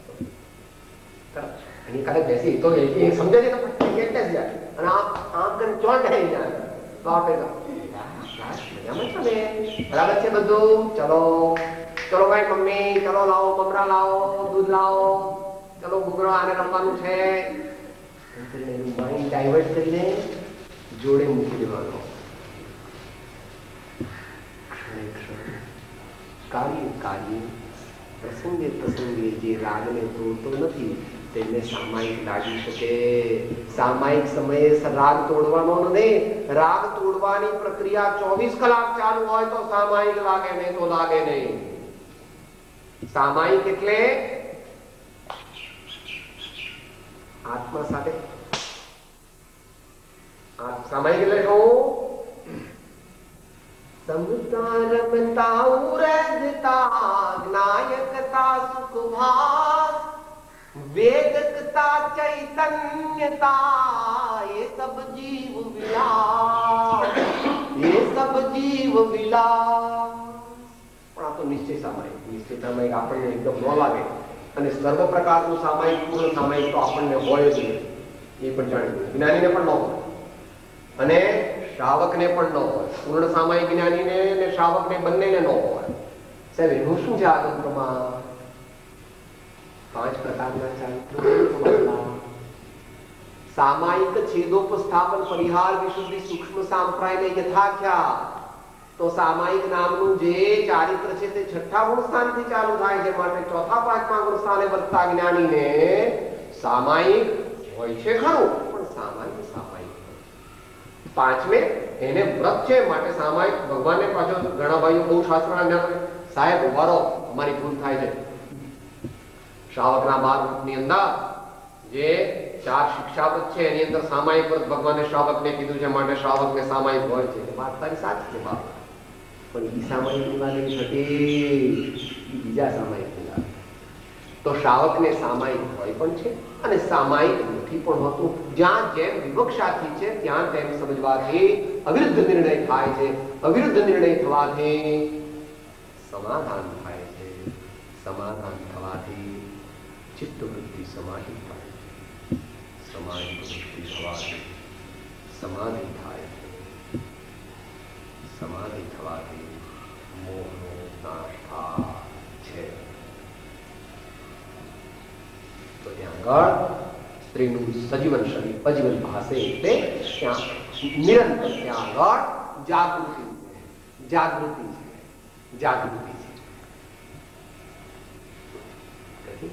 वैसे तो एक समझे तो आप आम कर चोट है तो आप बराबर છે બધું. चलो चलो भाई मम्मी चलो लाओ ममरा लाओ दूध लाओ चलो घुगरा आने रमવાનું છે. माइंड डाइवर्ट કરીને જોડે મૂકી દેવાનો. ક્ષણે ક્ષણે કાર્ય કાર્ય પ્રસંગે પ્રસંગે જે રાગને તોડતો નથી તેને સામાયિક લાગી શકે. સામાયિક સમયે રાગ તોડવાનો નથી. રાગ તોડવાની પ્રક્રિયા ચોવીસ કલાક ચાલુ હોય તો સામાયિક લાગે, નહીં તો લાગે નહીં. સામાયિક એટલે આત્મા સાથે. સામાયિક એટલે શું? समता रमता उरजता ज्ञायकता सुखभास वेदकता चैतन्यता ये सब जीव विलास, ये सब जीव विलास. પણ આ તો નિશ્ચય સામાયિક. નિશ્ચય સામાયિક આપણને એકદમ ન લાગે અને સર્વ પ્રકારનું સામાયિક પૂર્ણ સામાયિક તો આપણને હોય જ નહીં. એ પણ જાણી જ્ઞાનીને પણ ન હોય અને શ્રાવકને પણ ન હોય. પૂર્ણ સામાયિક જ્ઞાનીને અને શ્રાવકને બંનેને ન હોય. સાહેબ એનું શું છે આગળ પ્રમાણ? પાંચ પ્રકારના ચારિત્રો. સામાયિક છેદોપસ્થાપન પરિહાર વિશુદ્ધિ સૂક્ષ્મ સાંપ્રાયને યથાખ્યા. તો સામાયિક નામનું જે ચારિત્ર છે તે છઠ્ઠા ગુણ સ્થાનથી ચાલુ થાય છે. માટે ચોથા પાંચમા ગુણ સ્થાને વર્તતા જ્ઞાનીને સામાયિક હોય છે ખરું, પણ સામાયિક સામાયિક પાંચમે એને વ્રત છે માટે સામાયિક. ભગવાનને પાછો ઘણા ભાઈઓ બહુ શાસ્ત્રના જ્ઞાન સાહેબ ઉભા રહો અમારી ભૂલ થાય છે. શ્રાવકના બાર ની અંદર જે ચાર શિક્ષાવ્રત છે એની અંદર સામાયિક વ્રત ભગવાને શ્રાવકને કીધું છે માટે શ્રાવકને સામાયિક હોય છે. વાત તારી સાચી છે બાપ, પણ ઈ સામાયિક ની વાત એવી હતી, બીજા સામાયિક ની વાત. તો શ્રાવકને સામાયિક હોય પણ છે અને સામાયિક નથી પણ હોતું. જ્યાં જેમ વિવક્ષાથી છે ત્યાં તેમ સમજવાથી અવિરુદ્ધ નિર્ણય થાય છે. અવિરુદ્ધ નિર્ણય થવાથી સમાધાન થાય છે. સમાધાન થવાથી चित्तवृत्ति समाधि थाय. समाधि वृत्ति थवाથી समाधि થાય. સમાધિ થવાથી મોહનો નાશ થાય છે. તો ત્યાં આગળ સ્ત્રીનું સજીવન શરીર અજીવન ભાષે એટલે ત્યાં નિરંતર ત્યાં આગળ જાગૃતિ जागृति છે, जागृति છે। कठिन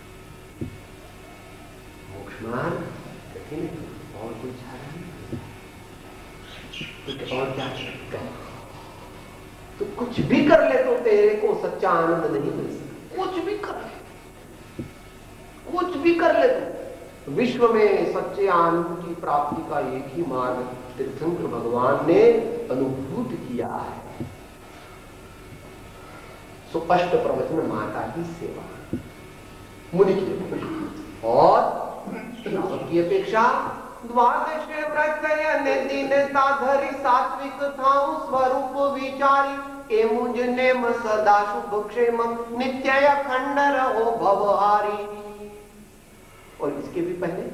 मोक्ष मार्ग कठिन और कोई चारा नहीं, कुछ और क्या सकता है? तो कुछ भी कर ले तो तेरे को सच्चा आनंद नहीं मिल सकता। कुछ भी कर ले, कुछ भी कर ले तो विश्व में सच्चे आनंद की प्राप्ति का एक ही मार्ग तीर्थंकर भगवान ने अनुभूत किया है। सो अष्ट प्रवचन माता की सेवा मुनि की और की अपेक्षा द्वादश व्रत दिन धरि सात्विक था स्वरूप विचारी ए मुझ नेम सदा शुभ क्षेम नित्य अखंड रहो भवहारी। और इसके भी पहले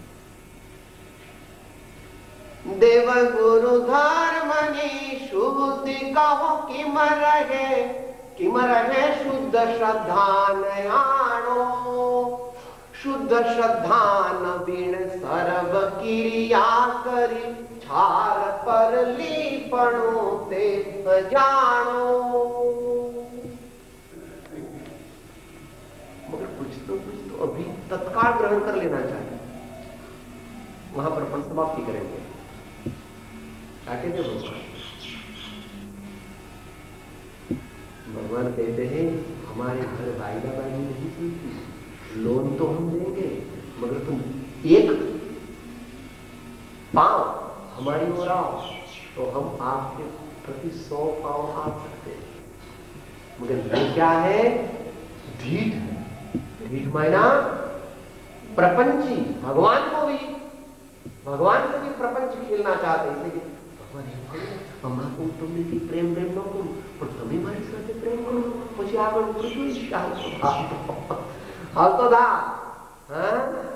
देव गुरु धर्मनि शुद्धि कहो किम रहे किम रहे शुद्ध श्रद्धान आनो शुद्ध श्रद्धान बिन सर्व क्रिया करी छार पर लीपणो ते जानो। मगर कुछ तो कुछ तो अभी तत्काल ग्रहण कर लेना चाहिए। वहां पर अपन समाप्ति करेंगे। आगे जो भगवान भगवान कहते हैं हमारे घर वायदा बाजी नहीं चलती, लोन तो हम देंगे मगर तुम एक पांव हमारी ओर आओ तो हम आपके प्रति सौ पांव आ सकते हैं। मगर ये क्या है? ढीठ है। ढीठ मायना प्रपंची। भगवान को भी भगवान से भी प्रपंच खेलना चाहते हैं। भगवान अम्मा को तुमने की प्रेम प्रेम न करो पर तुम्हें हमारे साथ प्रेम करो પછી આગળ ઉપર જોઈ હાલ તો દા હા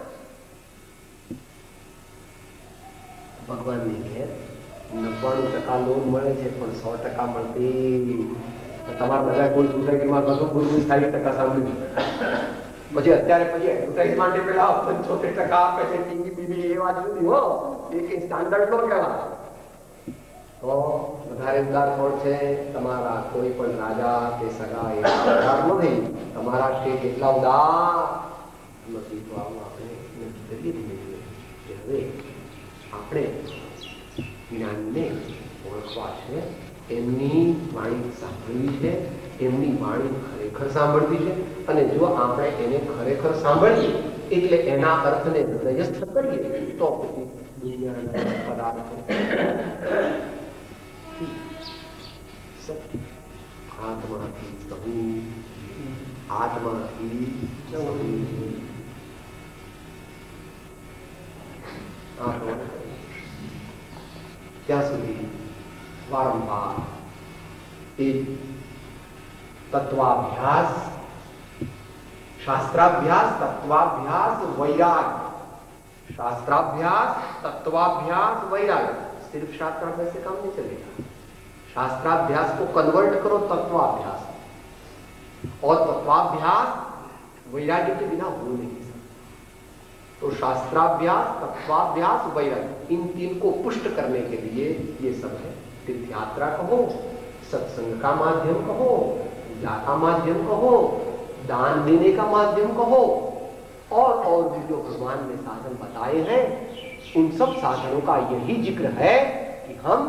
ભગવાન ને કે નવ્વાણું ટકા લોન મળે છે પણ સો ટકા મળતી તમારા બધા કોઈ સોસાયટીમાં કશું ગુરુ સાઠ ટકા સાંભળ્યું પછી અત્યારે પછી એડવર્ટાઇઝ માટે પેલા પંચોતેર ટકા આપે છે ટીવી બીબી એ વાત નથી હો એ કઈ સ્ટાન્ડર્ડ નો કહેવાય। તો વધારે ઉદાર કોણ છે? તમારા કોઈ પણ રાજા કે સગા એ ઉદાર નથી। તમારા સ્ટેટ એટલા ઉદાર નથી તો આવું આપણે નક્કી કરીએ ધીમે ધીમે કે હવે આપણે જ્ઞાનને ઓળખવા છે, એમની વાણી સાંભળવી છે, એમની વાણી ખરેખર સાંભળવી છે અને જો આપણે એને ખરેખર સાંભળીએ એટલે એના અર્થને હૃદયસ્થ કરીએ તો પછી દુનિયાના પદાર્થો आत्मा की कहूं आत्मा की क्या सुधी वारंवार एक तत्वाभ्यास शास्त्राभ्यास तत्वाभ्यास वैराग शास्त्राभ्यास तत्वाभ्यास वैराग। सिर्फ शास्त्राभ्यास से काम नहीं चलेगा। शास्त्राभ्यास को कन्वर्ट करो तत्वाभ्यास और तत्वाभ्यास वैराग्य के बिना हो नहीं सकता। तो शास्त्राभ्यास तत्वाभ्यास वैराग्य इन तीन को पुष्ट करने के लिए ये सब है। तीर्थ यात्रा कहो, सत्संग का माध्यम कहो, पूजा का माध्यम कहो, दान देने का माध्यम कहो और और भी जो भगवान ने साधन बताए हैं उन सब साधनों का यही जिक्र है कि हम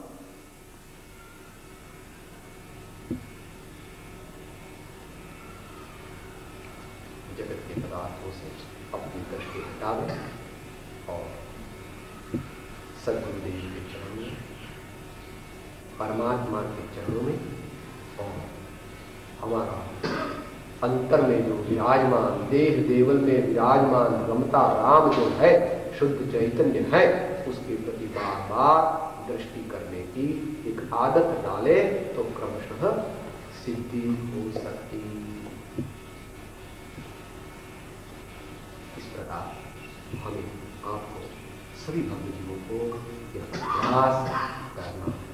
जगत के पदार्थों से अपनी दृष्टि हटावे और सद्गुरुदेव के चरणों में परमात्मा के चरणों में और हमारा अंतर में जो विराजमान देह देवल में विराजमान रमता राम जो है शुद्ध चैतन्य है उसके प्रति बार बार दृष्टि करने की एक आदत डाले तो क्रमशः सिद्धि हो सकती। इस प्रकार हमें आपको सभी भक्त जीवों को यह प्रयास करना